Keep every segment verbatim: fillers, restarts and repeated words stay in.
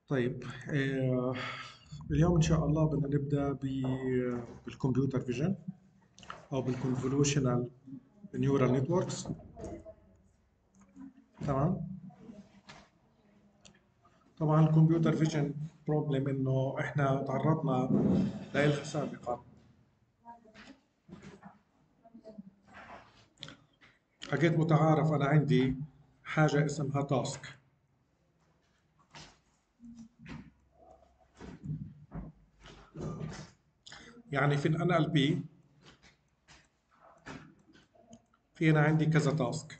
طيب آه، اليوم إن شاء الله بدنا نبدأ ب- بالكمبيوتر فيجن أو بالكونفولوشنال نيورال نتوركس. تمام. طبعا الكمبيوتر فيجن بروبلم إنه إحنا تعرضنا لها سابقا. حكيت متعارف أنا عندي حاجة اسمها تاسك. يعني في ال إن إل بي في أنا عندي كذا تاسك.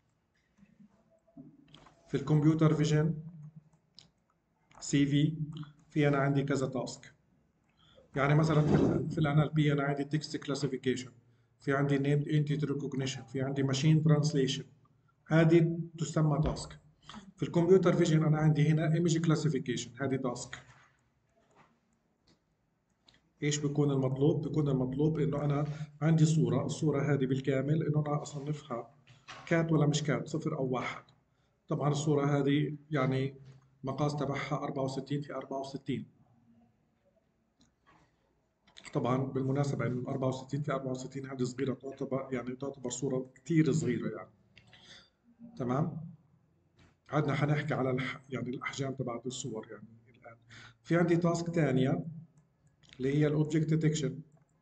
في الكمبيوتر فيجن سي في في أنا عندي كذا تاسك. يعني مثلا في ال في ال إن إل بي انا عندي تكست كلاسيفيكيشن، في عندي نيمد انتيتي ريكوجنيشن، في عندي ماشين ترانسليشن. هذه تسمى تاسك. في الكمبيوتر فيجن انا عندي هنا ايمج كلاسيفيكيشن، هذه تاسك. ايش بيكون المطلوب؟ بيكون المطلوب انه انا عندي صوره، الصوره هذه بالكامل انه انا اصنفها كات ولا مش كات، صفر او واحد. طبعا الصوره هذه يعني مقاس تبعها أربعة وستين في أربعة وستين. طبعا بالمناسبة إنه أربعة وستين في أربعة وستين هذه صغيرة، تعتبر يعني تعتبر صورة كتير صغيرة يعني. تمام. عدنا حنحكي على الح... يعني الأحجام تبعت الصور يعني الآن. في عندي تاسك تانية اللي هي الأوبجكت ديتكشن.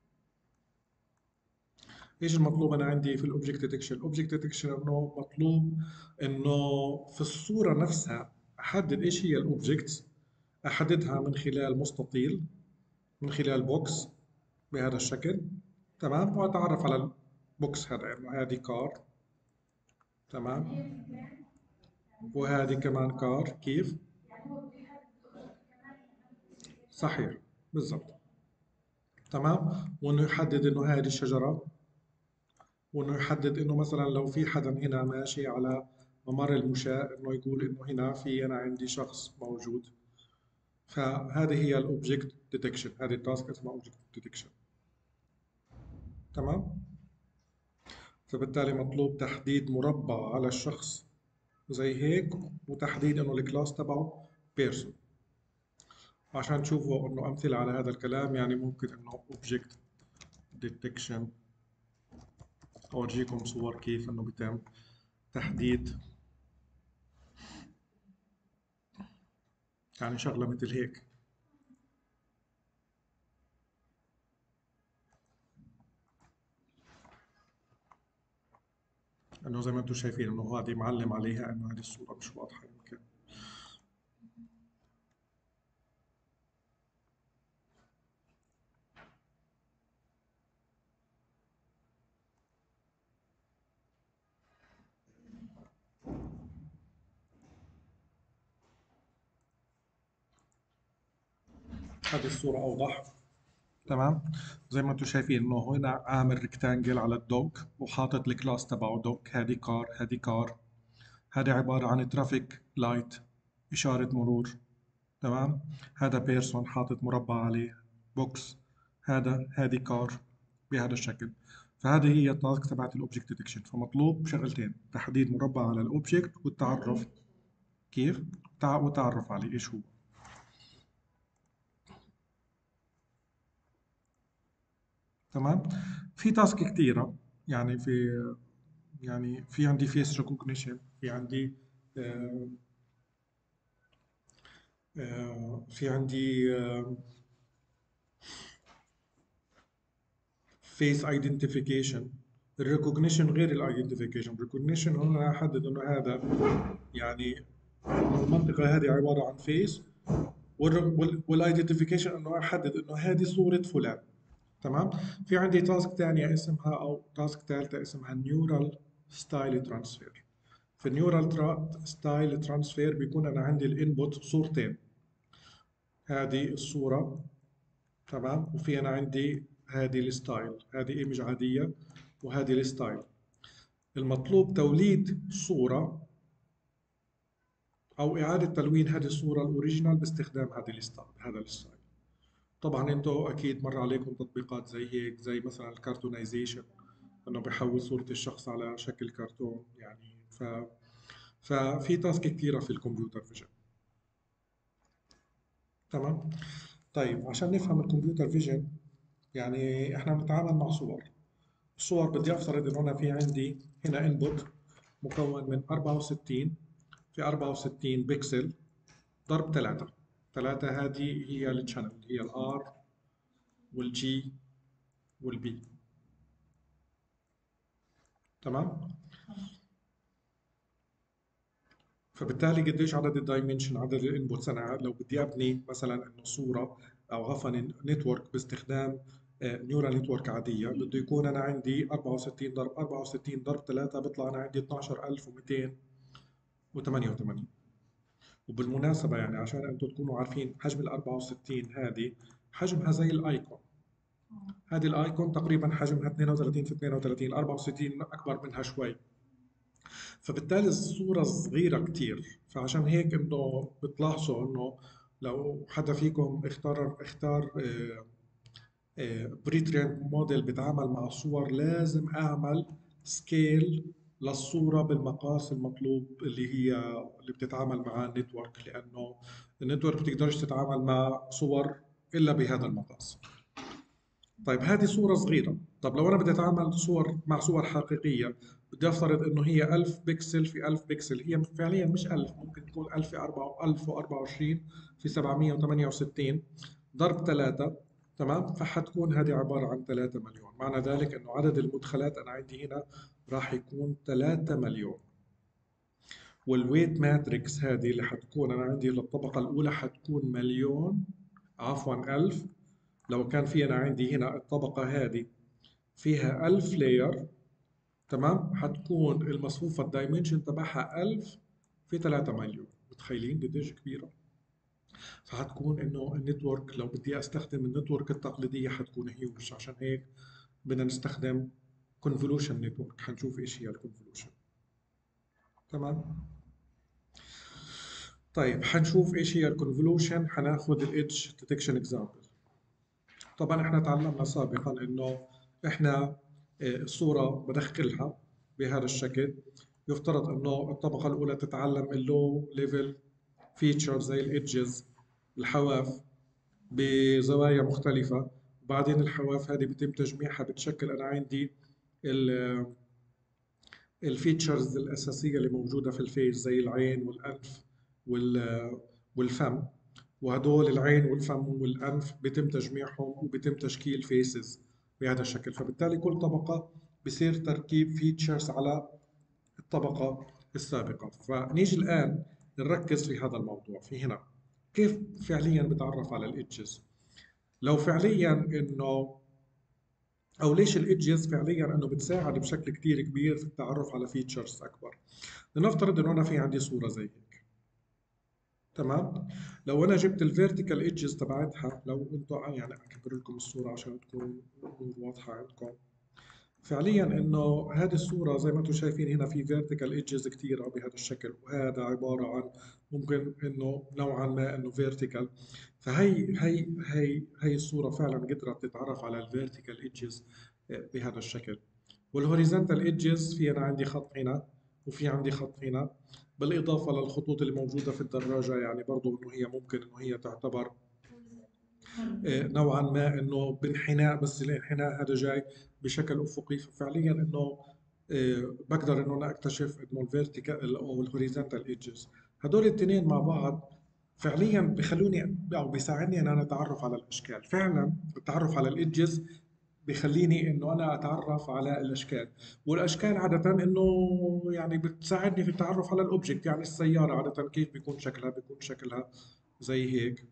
إيش المطلوب أنا عندي في الأوبجكت ديتكشن؟ الأوبجكت ديتكشن إنه مطلوب إنه في الصورة نفسها أحدد إيش هي الأوبجكت. أحددها من خلال مستطيل، من خلال بوكس بهذا الشكل. تمام. وأتعرف على البوكس هذا إنه هذه كار. تمام. وهذه كمان كار كيف. صحيح. بالضبط. تمام. وانه يحدد انه هذه الشجره، وانه يحدد انه مثلا لو في حدا هنا ماشي على ممر المشاة انه يقول انه هنا في انا عندي شخص موجود. فهذه هي الاوبجكت ديتكشن، هذه التاسك اسمها اوبجكت ديتكشن. تمام. فبالتالي مطلوب تحديد مربع على الشخص زي هيك، وتحديد انه الكلاس تبعه بيرسون. عشان تشوفوا انه امثله على هذا الكلام، يعني ممكن انه اوبجكت ديتكشن اورجيكم صور كيف انه بيتم تحديد يعني شغله مثل هيك. انه زي ما انتم شايفين انه هذه معلم عليها انه هذه الصوره مش واضحه يمكن. هذه الصوره اوضح. تمام. زي ما انتم شايفين انه هنا عامل ريكتانجل على الدوك وحاطط الكلاس تبعه دوك. هذه كار، هذه كار. هذا عباره عن ترافيك لايت، اشاره مرور. تمام. هذا بيرسون حاطط مربع عليه بوكس. هذا هذه كار بهذا الشكل. فهذه هي التاسك تبعت الاوبجكت ديتكشن. فمطلوب شغلتين: تحديد مربع على الاوبجكت، والتعرف كيف، تع- وتعرف عليه ايش هو. تمام. في تاسك كثيرة يعني في يعني في عندي فيس ريكوجنيشن، في عندي آه، آه، في عندي فيس ايدنتيفيكيشن. الريكوجنيشن غير الايدنتيفيكيشن. الريكوجنيشن هنا احدد انه هذا يعني إنه المنطقة هذه عبارة عن فيس، والايدنتيفيكيشن انه احدد انه هذه صورة فلان. تمام. في عندي تاسك ثانية اسمها او تاسك ثالثة اسمها نيورال ستايل ترانسفير. في النيورال ستايل ترانسفير بيكون انا عندي الانبوت صورتين. هذه الصورة. تمام. وفي انا عندي هذه الستايل، هذه ايمج عادية وهذه الستايل. المطلوب توليد صورة او اعادة تلوين هذه الصورة الاوريجينال باستخدام هذه الستايل، هذا الستايل. طبعا انتوا اكيد مر عليكم تطبيقات زي هيك، زي مثلا الكرتونايزيشن، انه بحول صورة الشخص على شكل كرتون يعني. ف ففي تاسك كثيرة في الكمبيوتر فيجن. تمام. طيب عشان نفهم الكمبيوتر فيجن، يعني احنا بنتعامل مع صور. الصور بدي افترض انه انا في عندي هنا انبوت مكون من أربعة وستين في أربعة وستين بكسل ضرب ثلاثة. ثلاثة هذه هي الشانل، هي الار والجي والبي. تمام. فبالتالي قديش عدد الدايمنشن، عدد الانبوتس. انا لو بدي ابني مثلا انه صوره او عفوا نتورك باستخدام نيورال نتورك عاديه، بده يكون انا عندي أربعة وستين ضرب أربعة وستين ضرب ثلاثة، بيطلع انا عندي اثناشر ألف ومئتين وثمانية وثمانين. وبالمناسبه يعني عشان انتم تكونوا عارفين حجم ال أربعة وستين هذه حجمها زي الايكون. هذه الايكون تقريبا حجمها اثنين وثلاثين في اثنين وثلاثين، أربعة وستين اكبر منها شوي. فبالتالي الصورة صغيرة كتير، فعشان هيك انه بتلاحظوا انه لو حدا فيكم اختار اختار بري تريند موديل بيتعامل مع صور، لازم اعمل سكيل للصورة بالمقاس المطلوب اللي هي اللي بتتعامل مع النتورك، لانه النتورك بتقدرش تتعامل مع صور الا بهذا المقاس. طيب هذه صورة صغيرة. طب لو أنا بدي أتعامل صور مع صور حقيقية، بدي أفترض إنه هي ألف بكسل في ألف بكسل. هي فعليا مش ألف، ممكن تكون ألف في ألف وأربعة وعشرين في سبعمئة وثمانية وستين ضرب ثلاثة. تمام. فحتكون هذه عبارة عن ثلاثة مليون. معنى ذلك إنه عدد المدخلات أنا عندي هنا راح يكون ثلاثة مليون. والويت ماتريكس هذه اللي حتكون أنا عندي للطبقة الأولى حتكون مليون، عفوا ألف. لو كان في أنا عندي هنا الطبقة هذه فيها ألف لاير، تمام، حتكون المصفوفة الدايمنشن تبعها ألف في ثلاثة مليون. متخيلين قديش كبيرة؟ فحتكون انه النتورك لو بدي استخدم النتورك التقليدية حتكون هيوج. عشان هيك بدنا نستخدم كونفولوشن نتورك. حنشوف ايش هي الكونفولوشن. تمام. طيب حنشوف ايش هي الكونفولوشن. حناخذ الايدج ديتكشن اكزامبل. طبعا احنا تعلمنا سابقا انه احنا آه، الصورة بدخلها بهذا الشكل. يفترض انه الطبقة الاولى تتعلم اللو ليفل فيتشر زي الايدجز، الحواف بزوايا مختلفة. وبعدين الحواف هذه بيتم تجميعها، بتشكل انا عندي الفيتشرز الاساسية اللي موجودة في الفيس زي العين والانف وال- والفم. وهدول العين والفم والأنف بيتم تجميعهم وبيتم تشكيل فيسز بهذا الشكل. فبالتالي كل طبقة بصير تركيب فيتشرز على الطبقة السابقة. فنيجي الآن نركز في هذا الموضوع في هنا. كيف فعليا بتعرف على الإيدجز؟ لو فعليا إنه أو ليش الإيدجز فعليا إنه بتساعد بشكل كتير كبير في التعرف على فيتشرز أكبر. لنفترض إنه أنا في عندي صورة زي هيك. تمام. لو انا جبت الفيرتيكال ايدجز تبعتها، لو انتم يعني اكبر لكم الصوره عشان تكون الامور واضحه عندكم. فعليا انه هذه الصوره زي ما انتم شايفين هنا في فيرتيكال ايدجز كثيره بهذا الشكل، وهذا عباره عن ممكن انه نوعا ما انه فيرتيكال. فهي هي هي هي الصوره فعلا قدرت تتعرف على الفيرتيكال ايدجز بهذا الشكل. والهوريزونتال ايدجز في انا عندي خط هنا وفي عندي خط هنا، بالاضافه للخطوط اللي موجوده في الدراجه. يعني برضو انه هي ممكن انه هي تعتبر آه، نوعا ما انه بانحناء، بس الانحناء هذا جاي بشكل افقي. ففعليا انه آه، بقدر انه انا اكتشف انه الفيرتيكال او الهوريزونتال ايدجز هدول الاثنين مع بعض فعليا بخلوني او بيساعدني ان انا اتعرف على الاشكال. فعلا التعرف على الايدجز بخليني انه انا اتعرف على الاشكال. والاشكال عاده انه يعني بتساعدني في التعرف على الاوبجكت. يعني السياره عاده كيف بيكون شكلها، بيكون شكلها زي هيك.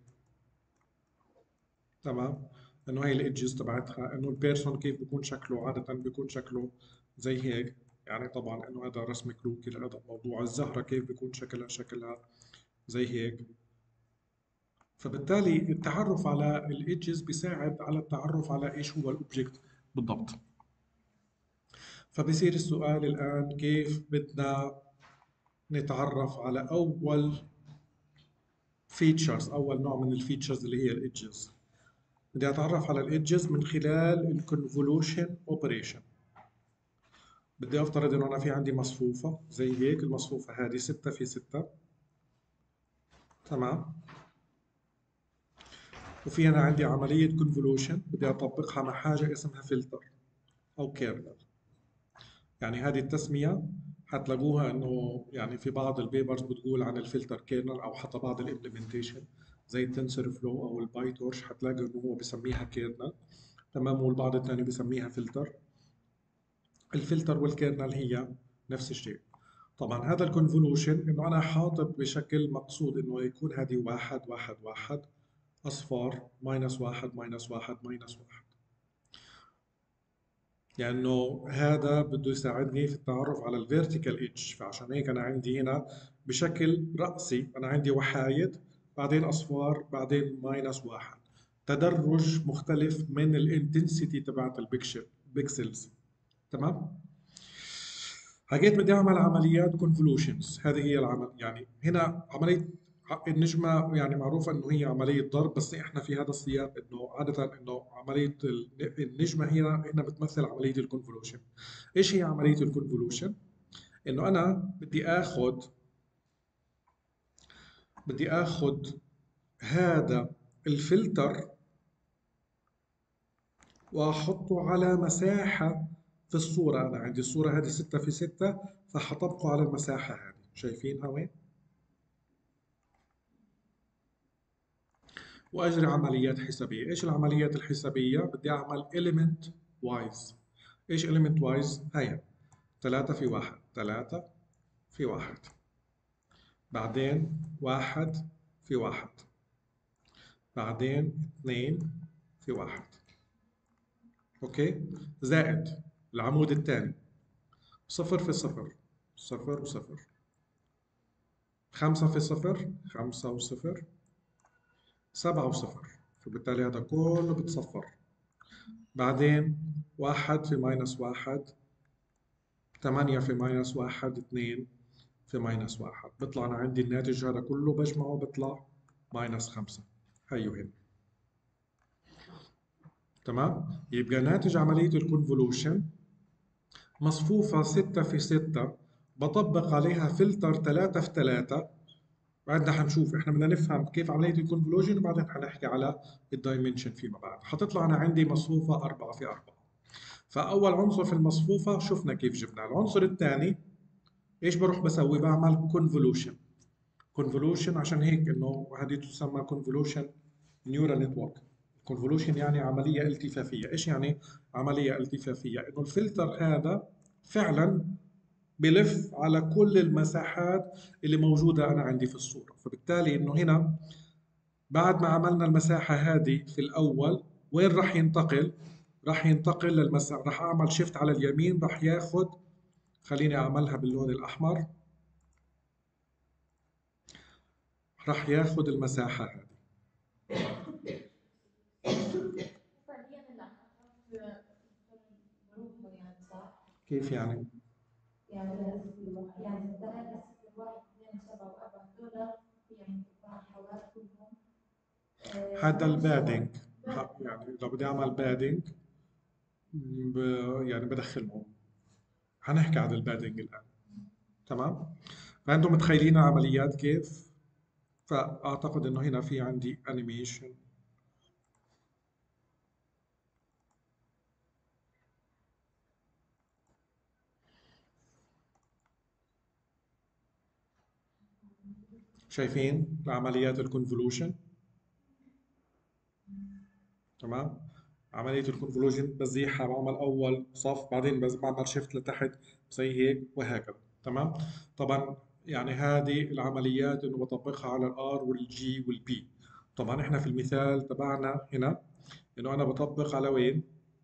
تمام. انه هي الايدجز تبعتها. انه البيرسون كيف بيكون شكله، عاده بيكون شكله زي هيك. يعني طبعا انه هذا رسم كروكي لهذا الموضوع. الزهره كيف بيكون شكلها، شكلها زي هيك. فبالتالي التعرف على الايدجز بيساعد على التعرف على ايش هو الاوبجكت بالضبط. فبصير السؤال الآن كيف بدنا نتعرف على أول فيتشرز، أول نوع من الفيتشرز اللي هي الإيدجز. بدي أتعرف على الإيدجز من خلال الكونفولوشن أوبريشن. بدي أفترض إنه أنا في عندي مصفوفة زي هيك. المصفوفة هذه ستة في ستة. تمام. وفي أنا عندي عملية كونفولوشن بدي أطبقها مع حاجة اسمها فلتر أو كيرنل. يعني هذه التسمية حتلاقوها إنه يعني في بعض البيبرز بتقول عن الفلتر كيرنل، أو حتى بعض الإمبلمنتيشن زي التنسر فلو أو الباي تورش حتلاقي إنه هو بسميها كيرنل، تمام، والبعض الثاني بسميها فلتر. الفلتر والكيرنل هي نفس الشيء. طبعا هذا الكونفولوشن انه انا حاطط بشكل مقصود انه يكون هذه واحد واحد واحد اصفار ماينس واحد ماينس واحد ماينس واحد، لانه هذا بده يساعدني في التعرف على الفيرتيكال ايدج. فعشان هيك انا عندي هنا بشكل رأسي انا عندي وحايد، بعدين اصفار، بعدين ماينس واحد، تدرج مختلف من الانتنسيتي تبعت البيكشر بيكسلز. تمام. حكيت بدي اعمل عمليات كونفولوشنز، هذه هي العمل. يعني هنا عمليه النجمه يعني معروفه انه هي عمليه ضرب، بس احنا في هذا السياق انه عاده انه عمليه النجمه هنا هنا بتمثل عمليه الكونفولوشن. ايش هي عمليه الكونفولوشن؟ انه انا بدي اخذ بدي اخذ هذا الفلتر واحطه على مساحه في الصوره. انا عندي الصوره هذه ستة في ستة، فحطبقه على المساحه هذه، شايفينها وين؟ واجري عمليات حسابيه. ايش العمليات الحسابيه؟ بدي اعمل element wise. ايش element wise؟ هيا ثلاثة في واحد، ثلاثة في واحد، بعدين واحد في واحد، بعدين اثنين في واحد، اوكي، زائد العمود الثاني صفر في صفر، صفر وصفر، خمسة في صفر، خمسة وصفر، سبعة وصفر، فبالتالي هذا كله بتصفر. بعدين واحد في ماينس واحد، ثمانية في ماينس واحد، اثنين في ماينس واحد، بيطلع أنا عندي الناتج هذا كله بجمعه بيطلع ماينس خمسة. هيو هنا. تمام؟ يبقى ناتج عملية الكونفولوشن مصفوفة ستة في ستة، بطبق عليها فلتر ثلاثة في ثلاثة. بعدنا حنشوف، احنا بدنا نفهم كيف عملية الكونفولوشن وبعدين حنحكي على الدايمنشن فيما بعد. حتطلع أنا عندي مصفوفة أربعة في أربعة. فأول عنصر في المصفوفة شفنا كيف جبنا. العنصر الثاني ايش بروح بسوي؟ بعمل كونفولوشن. كونفولوشن عشان هيك انه هذه تسمى كونفولوشن نيورال نتورك. كونفولوشن يعني عمليه التفافيه. ايش يعني عمليه التفافيه؟ انه الفلتر هذا فعلا بلف على كل المساحات اللي موجوده انا عندي في الصوره. فبالتالي انه هنا بعد ما عملنا المساحه هذه في الاول، وين راح ينتقل؟ راح ينتقل للمساحه، راح اعمل شيفت على اليمين، راح ياخذ، خليني اعملها باللون الاحمر، راح ياخذ المساحه هذه. كيف يعني؟ يعني يعني ثلاثة ستة واحد اثنين سبعة وأربعة دولار يعني حوالي كلهم. هذا البادنج. يعني لو بدي أعمل بادنج ب... يعني بدخلهم. هنحكي عن البادنج الآن. تمام؟ فأنتم متخيلين العمليات كيف؟ فأعتقد إنه هنا في عندي أنيميشن. شايفين عمليات الكونفولوشن؟ تمام. عملية الكونفولوجن بزيحها، بعمل أول صف، بعدين بز- بعمل شيفت لتحت زي هيك وهكذا. تمام. طبعا يعني هذه العمليات إنه بطبقها على الآر والجي والبي. طبعا إحنا في المثال تبعنا هنا إنه أنا بطبق على وين؟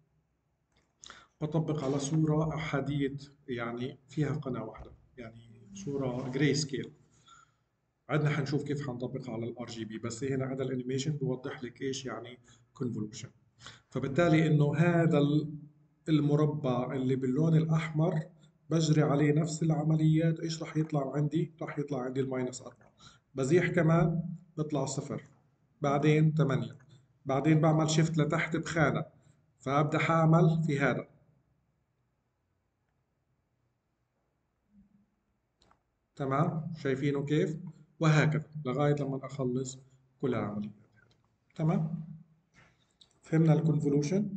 بطبق على صورة أحادية، يعني فيها قناة واحدة، يعني صورة جراي سكيل. عندنا حنشوف كيف حنطبقها على الار جي بي، بس هنا هذا الانيميشن بيوضح لك ايش يعني كونفولوشن. فبالتالي انه هذا المربع اللي باللون الاحمر بجري عليه نفس العمليات، ايش راح يطلع عندي؟ راح يطلع عندي الماينس أربعة. بزيح كمان بيطلع صفر، بعدين ثمانية، بعدين بعمل شيفت لتحت بخانة، فابدا حاعمل في هذا. تمام، شايفينه كيف؟ وهكذا لغاية لما اخلص كل العمليات. تمام؟ فهمنا الكونفولوشن؟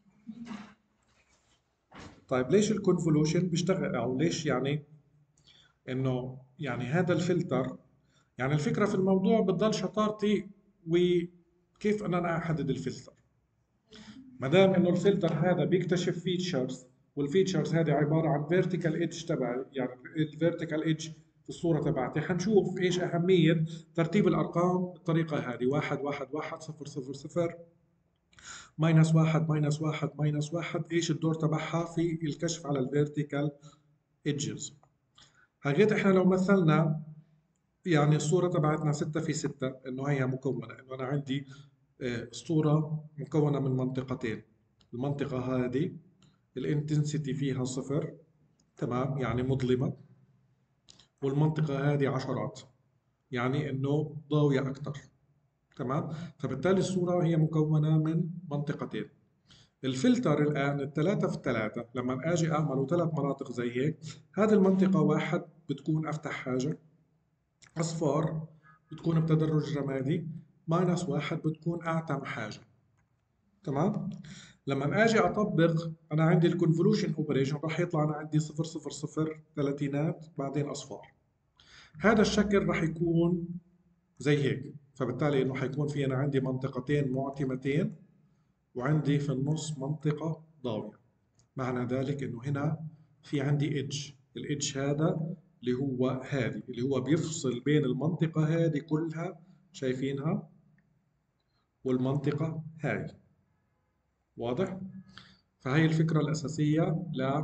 طيب ليش الكونفولوشن بيشتغل، او ليش يعني انه يعني هذا الفلتر، يعني الفكره في الموضوع بتضل شطارتي وكيف ان انا احدد الفلتر. ما دام انه الفلتر هذا بيكتشف فيتشرز، والفيتشرز هذه عباره عن فيرتيكال ايدج تبعي، يعني الفيرتيكال ايدج في الصوره تبعتي، حنشوف ايش اهميه ترتيب الارقام بالطريقه هذه: واحد واحد واحد صفر صفر صفر ماينس واحد ماينس واحد ماينس واحد، ايش الدور تبعها في الكشف على الفيرتيكال ايدجز. حقيقة احنا لو مثلنا يعني الصورة تبعتنا ستة في ستة، انه هي مكونة، انه انا عندي آه، الصورة مكونة من منطقتين. المنطقة هذه الانتنسيتي فيها صفر، تمام، يعني مظلمة، والمنطقة هذه عشرات، يعني انه ضاوية اكثر، تمام. فبالتالي الصورة هي مكونة من منطقتين. الفلتر الآن الثلاثة في الثلاثة لما أجي أعمله ثلاث مناطق زي هيك، هذه المنطقة واحد بتكون أفتح حاجة، أصفار بتكون بتدرج رمادي، ماينس واحد بتكون أعتم حاجة، تمام. لما أجي أطبق، أنا عندي الكونفولوشن أوبريشن راح يطلع أنا عندي صفر صفر صفر ثلاثينات بعدين أصفار. هذا الشكل راح يكون زي هيك، فبالتالي إنه حيكون في أنا عندي منطقتين معتمتين، وعندي في النص منطقة ضاوية. معنى ذلك انه هنا في عندي ايدج، الايدج هذا اللي هو هذه اللي هو بيفصل بين المنطقة هذه كلها، شايفينها، والمنطقة هاي، واضح؟ فهي الفكرة الأساسية ل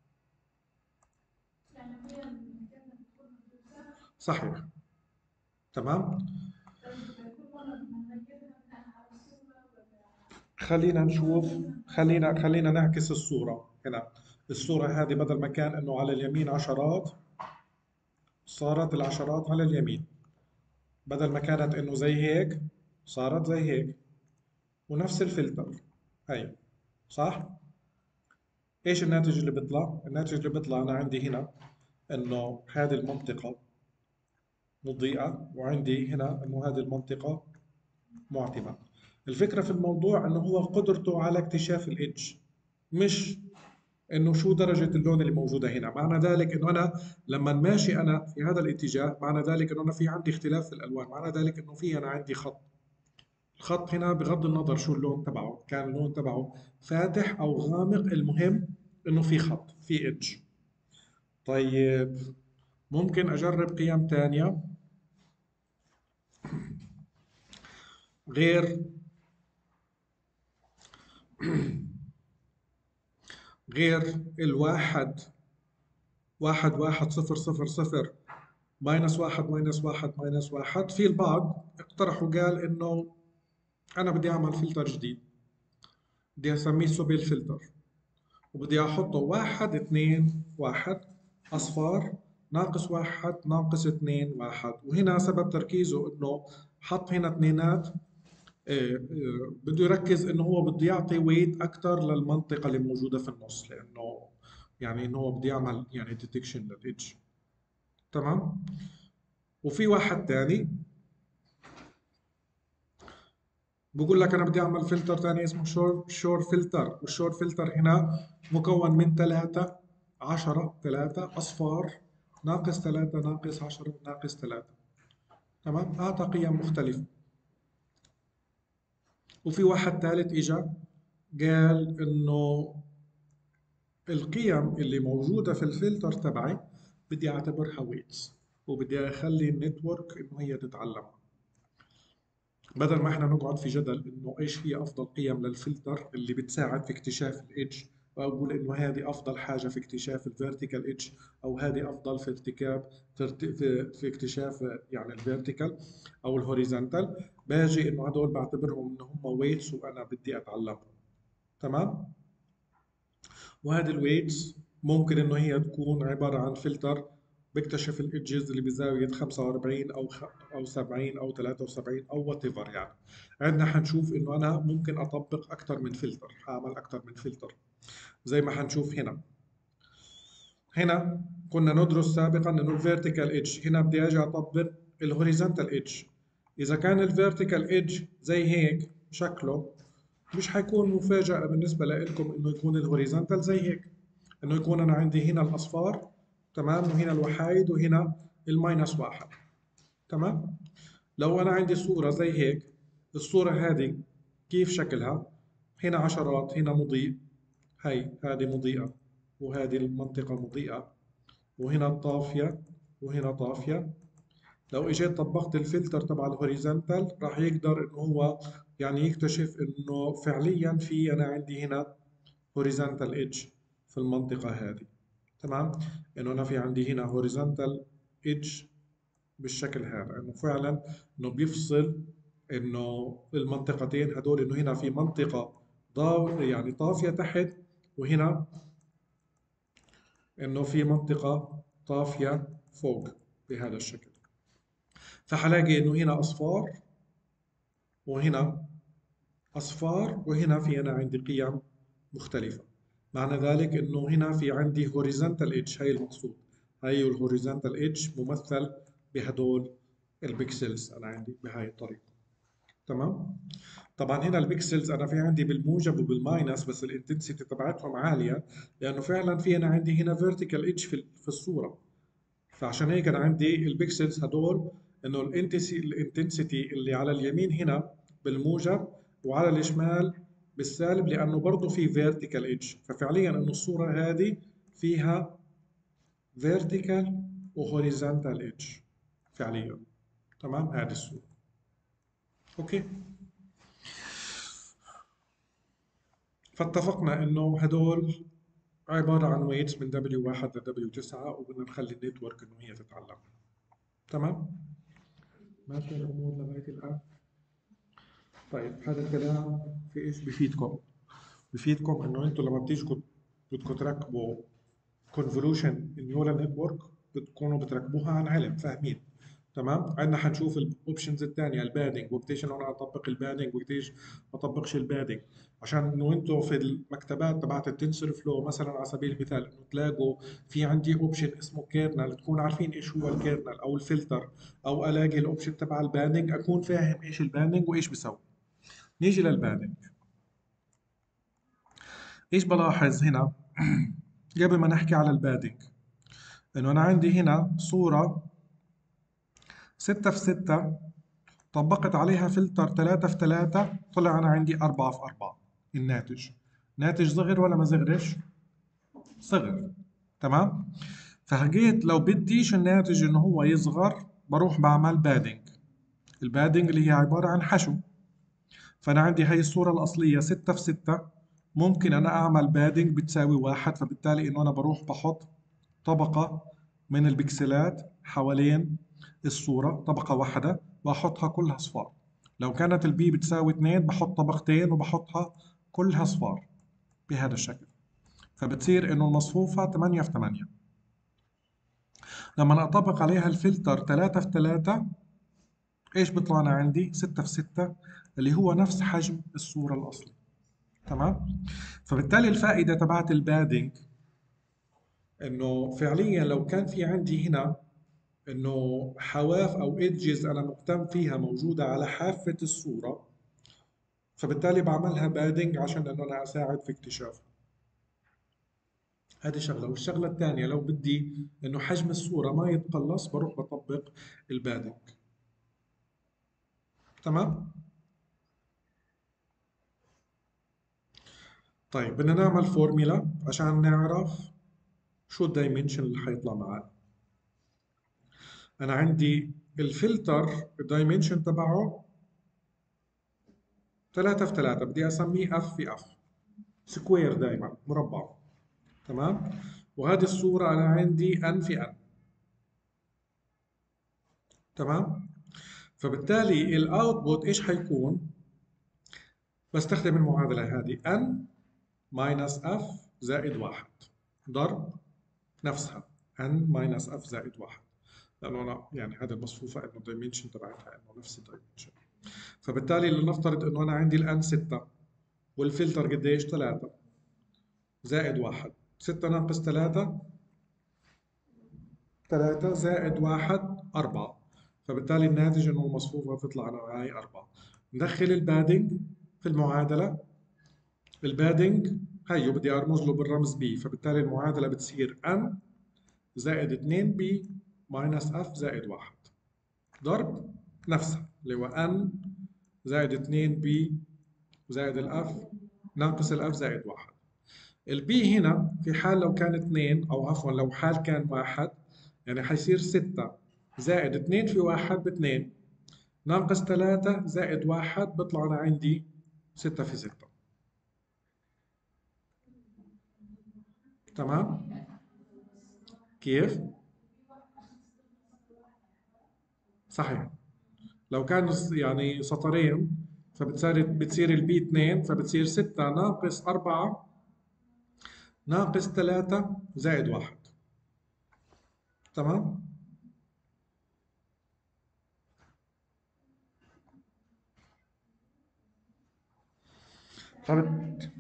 صحيح، تمام. خلينا نشوف، خلينا خلينا نعكس الصورة هنا. الصورة هذه بدل ما كان انه على اليمين عشرات، صارت العشرات على اليمين. بدل ما كانت انه زي هيك، صارت زي هيك. ونفس الفلتر هاي، صح؟ ايش الناتج اللي بيطلع؟ الناتج اللي بيطلع انا عندي هنا انه هذه المنطقة مضيئة، وعندي هنا انه هذه المنطقة معتمة. الفكرة في الموضوع انه هو قدرته على اكتشاف الإيدج، مش انه شو درجة اللون اللي موجودة هنا. معنى ذلك انه انا لما ماشي انا في هذا الاتجاه، معنى ذلك انه انا في عندي اختلاف في الالوان، معنى ذلك انه في انا عندي خط. الخط هنا بغض النظر شو اللون تبعه، كان اللون تبعه فاتح او غامق، المهم انه في خط، في ايدج. طيب ممكن اجرب قيم تانية غير غير الواحد واحد واحد صفر صفر صفر ماينس واحد ماينس واحد ماينس واحد. في البعض اقترح وقال انه انا بدي اعمل فلتر جديد، بدي اسميه سوبيل فلتر، وبدي احطه واحد اثنين واحد اصفار، ناقص واحد ناقص اثنين واحد. وهنا سبب تركيزه انه حط هنا اثنينات، آه، آه، بده يركز انه هو بده يعطي ويت اكثر للمنطقه اللي موجوده في النص، لانه يعني انه هو بده يعمل يعني ديتكشن للايدج، تمام. وفي واحد ثاني بقول لك انا بدي اعمل فلتر ثاني اسمه شور شور فلتر، والشور فلتر هنا مكون من ثلاثة عشرة ثلاثة اصفار، ناقص ثلاثة ناقص عشرة ناقص ثلاثة، تمام. اعطى قيم مختلفة. وفي واحد ثالث اجى قال انه القيم اللي موجودة في الفلتر تبعي بدي اعتبرها ويتس، وبدي اخلي النتورك انه هي تتعلمها، بدل ما احنا نقعد في جدل انه ايش هي افضل قيم للفلتر اللي بتساعد في اكتشاف الايدج، واقول انه هذه افضل حاجه في اكتشاف الفيرتيكال ايدج، او هذه افضل في ارتكاب في, في, في اكتشاف يعني الفيرتيكال او الهوريزونتال. باجي انه هدول بعتبرهم انه هم ويتس وانا بدي اتعلمهم، تمام. وهذه الويتس ممكن انه هي تكون عباره عن فلتر بيكتشف الايدجز اللي بزاويه خمسة وأربعين او خ... او سبعين او ثلاثة وسبعين او وات ايفر. يعني عندنا حنشوف انه انا ممكن اطبق اكثر من فلتر، هعمل اكثر من فلتر زي ما حنشوف هنا. هنا كنا ندرس سابقا انه الفيرتيكال ايدج، هنا بدي اجي اطبق الهوريزونتال ايدج. إذا كان الفيرتيكال ايدج زي هيك شكله، مش حيكون مفاجأة بالنسبة لكم إنه يكون الهوريزونتال زي هيك، إنه يكون أنا عندي هنا الأصفار، تمام، وهنا الوحايد وهنا الماينس واحد، تمام. لو أنا عندي صورة زي هيك، الصورة هذه كيف شكلها؟ هنا عشرات، هنا مضيء، هي هذه مضيئة وهذه المنطقة مضيئة، وهنا طافية وهنا طافية. لو اجيت طبقت الفلتر تبع الهوريزونتال راح يقدر انه هو يعني يكتشف انه فعليا في انا عندي هنا هوريزونتال ايدج في المنطقة هذه، تمام، انه انا في عندي هنا هوريزونتال ايدج بالشكل هذا، انه فعلا انه بيفصل انه المنطقتين هدول، انه هنا في منطقة ضاو يعني طافية تحت، وهنا انه في منطقة طافية فوق بهذا الشكل. فحلاقي انه هنا اصفار وهنا اصفار وهنا في انا عندي قيم مختلفة. معنى ذلك انه هنا في عندي هوريزونتال ايدج، هي المقصود، هي الهوريزونتال ايدج ممثل بهدول البكسلز انا عندي بهاي الطريقة، تمام. طبعا هنا البكسلز انا في عندي بالموجب وبالماينس، بس الانتنسيتي تبعتهم عالية لانه فعلا في انا عندي هنا فيرتيكال ايدج في في الصورة. فعشان هيك انا عندي البكسلز هدول انه الانتنسيتي اللي على اليمين هنا بالموجب وعلى الشمال بالسالب، لانه برضه في فيرتيكال ايدج. ففعليا انه الصوره هذه فيها فيرتيكال وهوريزونتال ايدج فعليا، تمام، هذه الصوره. اوكي، فاتفقنا انه هدول عباره عن ويتس من دبليو واحد ل دبليو تسعة، وبدنا نخلي النتورك انه هي تتعلم، تمام. ماشي الامور لغايه الان. طيب هذا الكلام في ايش بفيدكم؟ بفيدكم انه انتم لما بتيجوا بدكم تركبوا كونفولوشن نيورال نتورك بتكونوا بتركبوها عن علم فاهمين، تمام. عندنا حنشوف الاوبشنز الثانيه، البادنج، وقتيش انه انا اطبق البادنج وقتيش ما اطبقش البادنج، عشان انه انتم في المكتبات تبعت التنسر فلو مثلا على سبيل المثال انه تلاقوا في عندي اوبشن اسمه كيرنل، تكونوا عارفين ايش هو الكيرنل او الفلتر، او الاقي الاوبشن تبع البادنج اكون فاهم ايش البادنج وايش بيسوي. نيجي للبادنج، ايش بلاحظ هنا قبل ما نحكي على البادنج؟ انه انا عندي هنا صورة ستة في ستة، طبقت عليها فلتر ثلاثة في ثلاثة، طلع انا عندي أربعة في أربعة. الناتج ناتج صغر ولا ما صغرش؟ صغر، تمام. فهجيت لو بديش الناتج انه هو يصغر بروح بعمل بادنج. البادنج اللي هي عبارة عن حشو. فانا عندي هاي الصورة الأصلية ستة في ستة، ممكن انا اعمل بادنج بتساوي واحد، فبالتالي انه انا بروح بحط طبقة من البكسلات حوالين الصورة، طبقة واحدة وأحطها كلها أصفار. لو كانت البي بتساوي اثنين بحط طبقتين وبحطها كلها أصفار بهذا الشكل، فبتصير إنه المصفوفة ثمانية في ثمانية. لما أطبق عليها الفلتر ثلاثة في ثلاثة، إيش بيطلعنا عندي؟ ستة في ستة، اللي هو نفس حجم الصورة الأصلي، تمام. فبالتالي الفائدة تبعت البادنج إنه فعليا لو كان في عندي هنا انه حواف او ايدجز انا مهتم فيها موجوده على حافه الصوره، فبالتالي بعملها بادنج عشان انه انا اساعد في اكتشافها. هذه شغله. والشغله الثانيه لو بدي انه حجم الصوره ما يتقلص بروح بطبق البادنج، تمام. طيب بدنا نعمل فورميلا عشان نعرف شو الدايمنشن اللي حيطلع معنا. انا عندي الفلتر الدايمنشن تبعه ثلاثة في ثلاثة، بدي اسميه اف في اف، سكوير دائما مربع، تمام. وهذه الصورة أنا عندي ان في ان، تمام. فبالتالي الاوتبوت ايش حيكون؟ بستخدم المعادلة هذه n minus f زائد واحد ضرب نفسها n minus f زائد واحد، لأنه أنا يعني هذه المصفوفة إنه الدايمنشن تبعتها إنه نفس الدايمنشن. فبالتالي لنفترض إنه أنا عندي الان ستة والفلتر قديش؟ ثلاثة زائد واحد، ستة ناقص ثلاثة ثلاثة زائد واحد أربعة، فبالتالي الناتج انه المصفوفة تطلع معي أربعة. ندخل البادنج في المعادلة. البادنج هيو بدي ارمز له بالرمز بي، فبالتالي المعادلة بتصير n زائد اثنين بي ماينس اف زائد واحد ضرب نفسها اللي هو n زائد اثنين بي زائد الاف ناقص الاف زائد واحد. البي هنا في حال لو كان اثنين او عفوا لو حال كان واحد، يعني حيصير ستة زائد اثنين في واحد ب اثنين ناقص ثلاثة زائد واحد بيطلع انا عندي ستة في ستة. تمام؟ كيف؟ صحيح. لو كان يعني سطرين فبتصير بتصير البي اثنين، فبتصير ستة ناقص أربعة ناقص ثلاثة زائد واحد. تمام؟ فبت...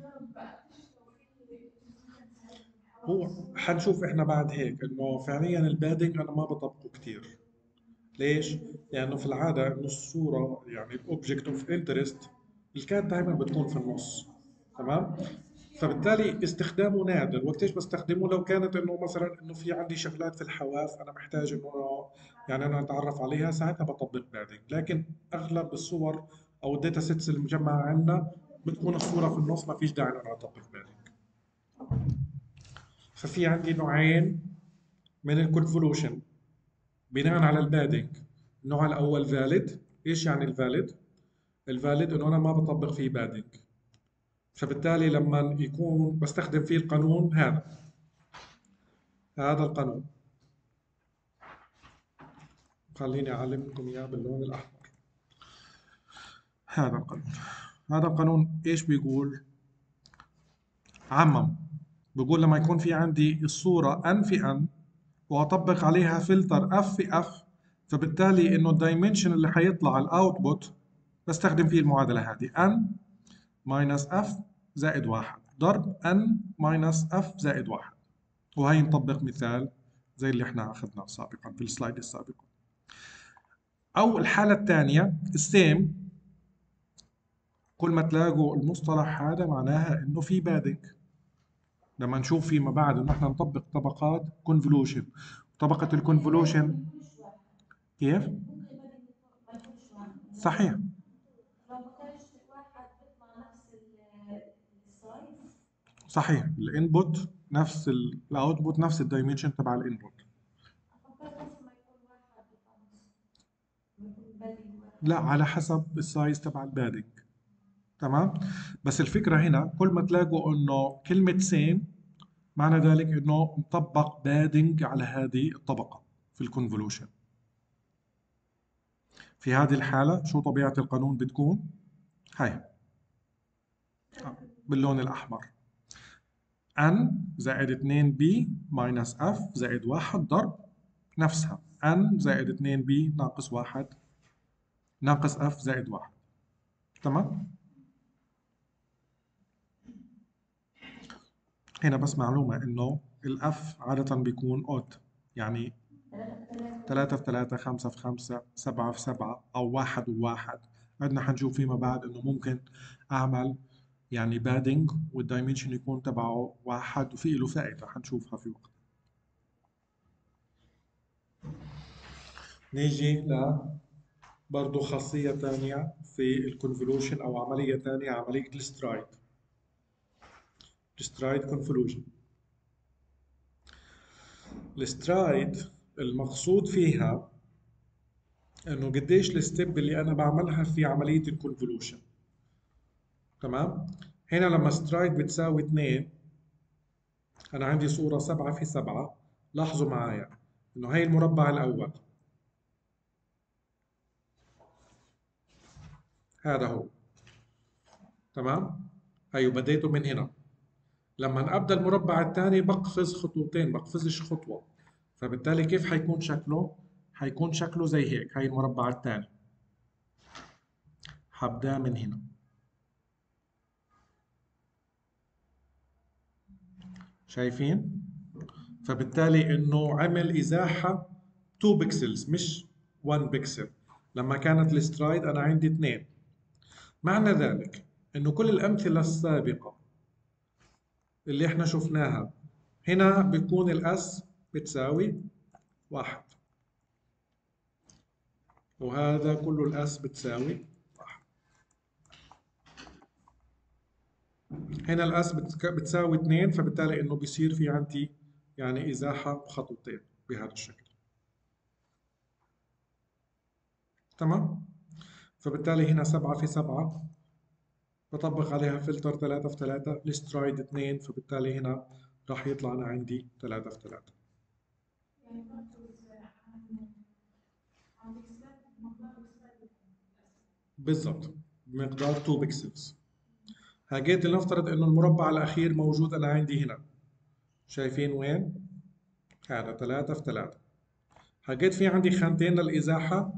هو حنشوف احنا بعد هيك انه فعليا البادنج انا ما بطبقه كثير. ليش؟ لانه في العاده انه الصوره يعني الاوبجكت اوف انترست الكات دائما بتكون في النص. تمام؟ فبالتالي استخدامه نادر. وقتيش بستخدمه؟ لو كانت انه مثلا انه في عندي شغلات في الحواف انا محتاج انه يعني انا اتعرف عليها، ساعتها بطبق بادنج. لكن اغلب الصور او الداتا سيتس المجمعه عندنا بتكون الصوره في النص، ما فيش داعي انه انا اطبق بادنج. ففي عندي نوعين من الكونفولوشن بناء على البادنج. النوع الاول فاليد. ايش يعني الفاليد؟ الفاليد انه انا ما بطبق فيه بادنج، فبالتالي لما يكون بستخدم فيه القانون هذا هذا القانون. خليني اعلم لكم اياه باللون الاحمر. هذا القانون هذا القانون ايش بيقول؟ عمم. بيقول لما يكون في عندي الصورة n في n واطبق عليها فلتر f في f، فبالتالي انه الدايمنشن اللي حيطلع الاوتبوت بستخدم فيه المعادلة هذه n ماينس f زائد واحد ضرب n ماينس f زائد واحد. وهي نطبق مثال زي اللي احنا اخذناه سابقا في السلايد السابق. او الحالة الثانية السيم. كل ما تلاقوا المصطلح هذا معناها انه في بادنج. لما نشوف فيما بعد انه احنا نطبق طبقات كونفولوشن. طبقة الكونفولوشن كيف؟ صحيح. صحيح، الانبوت نفس الاوتبوت نفس الدايمنشن تبع الانبوت. لا، على حسب السايز تبع البادنج. تمام. بس الفكرة هنا كل ما تلاقوا انه كلمة سيم معنى ذلك انه مطبق بادنج على هذه الطبقة في الكونفولوشن. في هذه الحالة شو طبيعة القانون بتكون؟ هاي باللون الأحمر n زائد اثنين بي ماينس f زائد واحد ضرب نفسها n زائد اثنين بي ناقص واحد ناقص f زائد واحد. تمام؟ هنا بس معلومة إنه الأف عادة بيكون أود، يعني ثلاثة في ثلاثة، خمسة في خمسة، سبعة في سبعة، أو واحد وواحد. عندنا حنشوف فيما بعد إنه ممكن أعمل يعني بادنج والدايمنشن يكون تبعه واحد وفي له فائدة حنشوفها في وقت. نيجي ل برضه خاصية ثانية في الكونفولوشن أو عملية ثانية، عملية السترايد. السترايد كونفولوشن. السترايد المقصود فيها انه قديش الستيب اللي انا بعملها في عمليه الكونفولوشن. تمام. هنا لما سترايد بتساوي اثنين انا عندي صوره سبعة في سبعة. لاحظوا معايا انه هي المربع الاول هذا هو. تمام. هيو بديته من هنا. لما ابدا المربع الثاني بقفز خطوتين، بقفزش خطوه. فبالتالي كيف حيكون شكله؟ حيكون شكله زي هيك. هي المربع الثاني. حبدا من هنا. شايفين؟ فبالتالي انه عمل ازاحه اثنين بكسلز، مش واحد بكسل، لما كانت السترايد انا عندي اثنين. معنى ذلك انه كل الامثله السابقه اللي احنا شفناها هنا بيكون الاس بتساوي واحد، وهذا كله الاس بتساوي واحد. هنا الاس بتساوي اثنين، فبالتالي انه بيصير في عندي يعني ازاحه بخطوتين بهذا الشكل. تمام. فبالتالي هنا سبعة في سبعة بطبق عليها فلتر ثلاثة في ثلاثة، السترايد اثنين، فبالتالي هنا راح يطلع أنا عندي ثلاثة في ثلاثة. بالضبط بمقدار اثنين بكسلز. هاجيت لنفترض إنه المربع الأخير موجود أنا عندي هنا، شايفين وين؟ هذا ثلاثة في ثلاثة. هاجيت في عندي خانتين للإزاحة،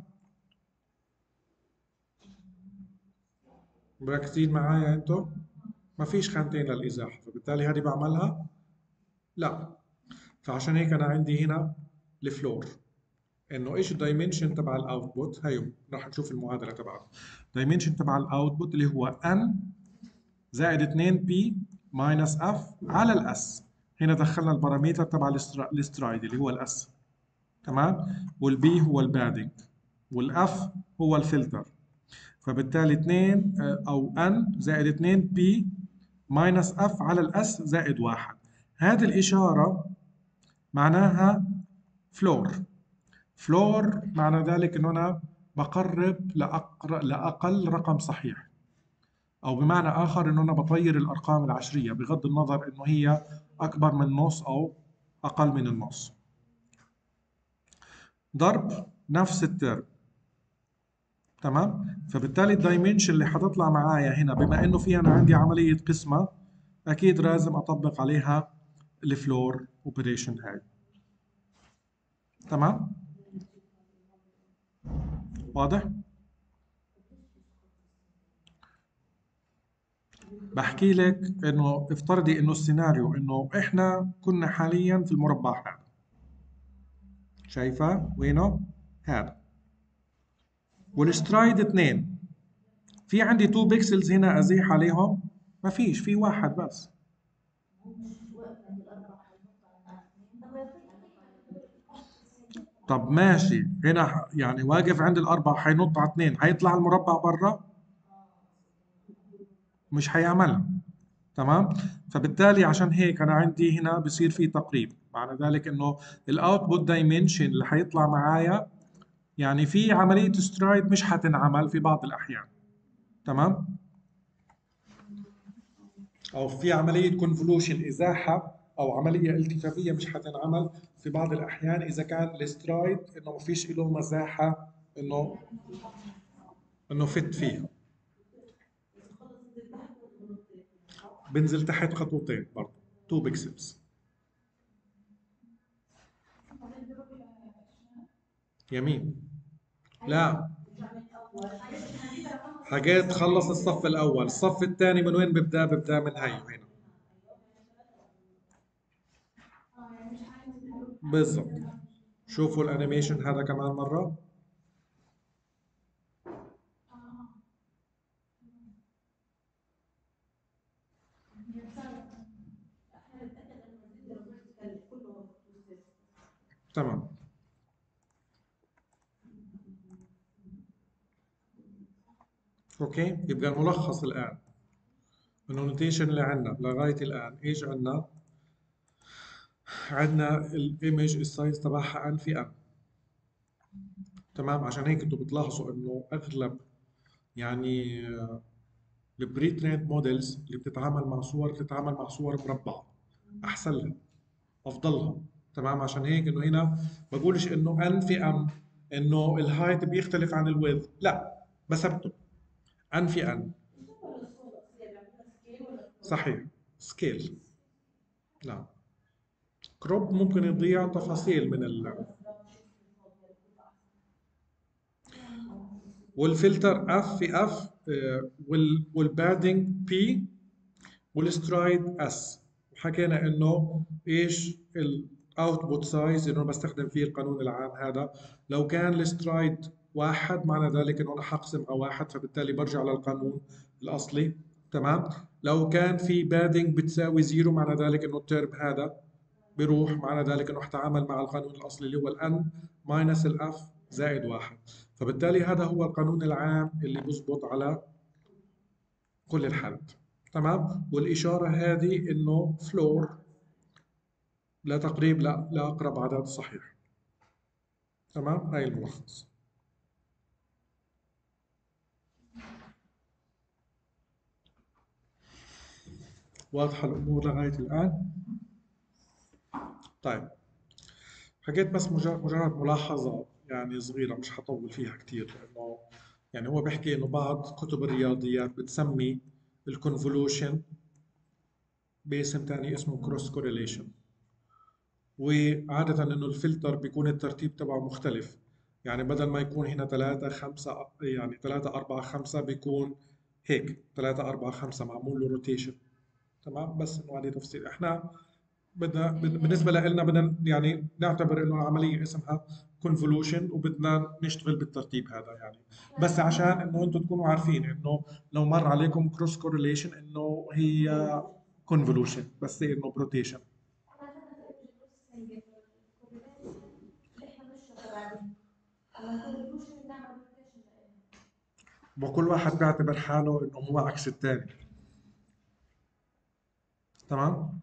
مركزين معايا أنتو؟ ما فيش خانتين للإزاحة، فبالتالي هذه بعملها؟ لا. فعشان هيك أنا عندي هنا الفلور، انه ايش الدايمنشن تبع الاوتبوت. هيو راح نشوف المعادله تبعه. الدايمنشن تبع الاوتبوت اللي هو ان زائد اثنين بي ماينس اف على الاس. هنا دخلنا البارامتر تبع السترايد اللي هو الاس، تمام. والبي هو البادنج، والاف هو الفلتر. فبالتالي اثنين او ان زائد اثنين بي ماينس اف على الاس زائد واحد. هذه الاشاره معناها فلور. فلور معنى ذلك انه انا بقرب لأقر... لاقل رقم صحيح، او بمعنى اخر انه انا بطير الارقام العشريه بغض النظر انه هي اكبر من النص او اقل من النص. ضرب نفس الترم، تمام. فبالتالي الدايمنشن اللي حتطلع معايا هنا بما انه في انا عندي عمليه قسمه، اكيد لازم اطبق عليها الفلور اوبريشن هاي. تمام، واضح؟ بحكي لك انه افترضي انه السيناريو انه احنا كنا حاليا في المربع هذا، شايفه وينه؟ هذا، والسترايد اثنين. في عندي اثنين بيكسلز هنا ازيح عليهم؟ ما فيش، في واحد بس. طب ماشي، هنا يعني واقف عند الاربعه حينط على اثنين، حيطلع المربع برا؟ مش حيعملها، تمام. فبالتالي عشان هيك انا عندي هنا بصير في تقريب. معنى ذلك انه الاوتبوت دايمنشن اللي حيطلع معايا يعني في عمليه سترايد مش حتنعمل في بعض الاحيان، تمام. او في عمليه كونفولوشن ازاحه او عمليه التفافيه مش حتنعمل في بعض الاحيان اذا كان السترايد انه ما فيش له مساحه انه انه فت فيها. بنزل تحت خطوتين برضه اثنين بيكسلز. يمين، لا، حاجات تخلص الصف الاول، الصف الثاني من وين ببدا؟ ببدا من هي هنا بالضبط. شوفوا الانيميشن هذا كمان مره. تمام. اوكي، يبقى الملخص الان انه النوتيشن اللي عندنا لغايه الان ايش عندنا؟ عندنا الايمج السايز تبعها ان في ان، تمام. عشان هيك انتم بتلاحظوا انه اغلب يعني البري تريند موديلز اللي بتتعامل مع صور بتتعامل مع صور مربعه، احسن لها، افضلها، تمام. عشان هيك انه هنا بقولش انه ان في ام انه الهايت بيختلف عن الويدث، لا، بثبته ان في ان. صحيح، سكيل. نعم، كروب ممكن يضيع تفاصيل من ال... والفلتر اف في اف، وال والبادنج بي والسترايد اس. وحكينا انه ايش ال... اوتبوت سايز انه بستخدم فيه القانون العام هذا. لو كان السترايد واحد معنى ذلك انه انا حقسم على واحد، فبالتالي برجع للقانون الاصلي. تمام. لو كان في بادنج بتساوي زيرو معنى ذلك انه الترم هذا بيروح، معنى ذلك انه حتعامل مع القانون الاصلي اللي هو الان ماينس الاف زائد واحد. فبالتالي هذا هو القانون العام اللي بزبط على كل الحالات. تمام. والاشاره هذه انه فلور لا تقريب لا لاقرب عدد صحيح. تمام. هاي الملخص. واضحه الامور لغايه الان؟ طيب، حكيت بس مجرد, مجرد ملاحظه يعني صغيره، مش حطول فيها كثير، لانه يعني هو بيحكي انه بعض كتب الرياضيات بتسمي الكونفولوشن باسم تاني اسمه كروس كورليشن. وعادة انه الفلتر بيكون الترتيب تبعه مختلف، يعني بدل ما يكون هنا ثلاثة خمسة، يعني ثلاثة أربعة خمسة بيكون هيك ثلاثة أربعة خمسة معمول له روتيشن. تمام. بس انه هذه تفصيل. احنا بدنا بالنسبة لنا بدنا يعني نعتبر انه العملية اسمها كونفولوشن، وبدنا نشتغل بالترتيب هذا يعني. بس عشان انه انتم تكونوا عارفين انه لو مر عليكم كروس كورليشن انه هي كونفولوشن، بس هي انه بروتيشن. وكل واحد بيعتبر حاله انه هو عكس الثاني. تمام.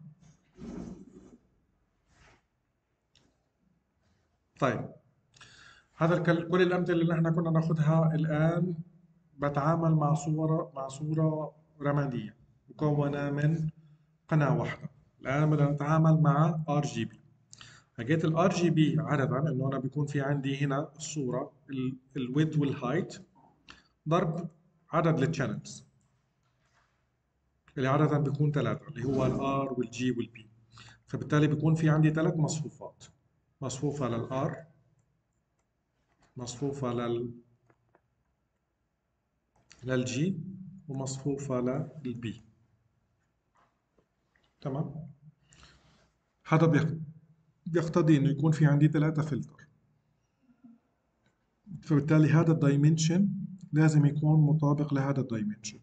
طيب، هذا الكل كل الامثله اللي احنا كنا ناخذها الان بتعامل مع صوره مع صوره رماديه مكونه من قناه واحده. الان بدنا نتعامل مع ار جي بي. حكيت الار جي بي عاده انه انا بيكون في عندي هنا الصوره الويدث والهايت ضرب عدد التشانلز اللي عاده بيكون ثلاثه، اللي هو الار والجي والبي. فبالتالي بيكون في عندي ثلاث مصفوفات: مصفوفة للآر، مصفوفة لل للجي، ومصفوفة للبي. تمام. هذا بيق- بيقتضي انه يكون في عندي ثلاثة فلتر، فبالتالي هذا الدايمنشن لازم يكون مطابق لهذا الدايمنشن.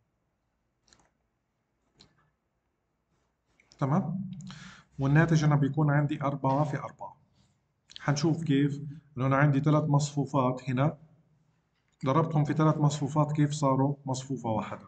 تمام. والناتج انا بيكون عندي أربعة في أربعة. حنشوف كيف انه انا عندي ثلاث مصفوفات هنا، ضربتهم في ثلاث مصفوفات كيف صاروا مصفوفة واحدة.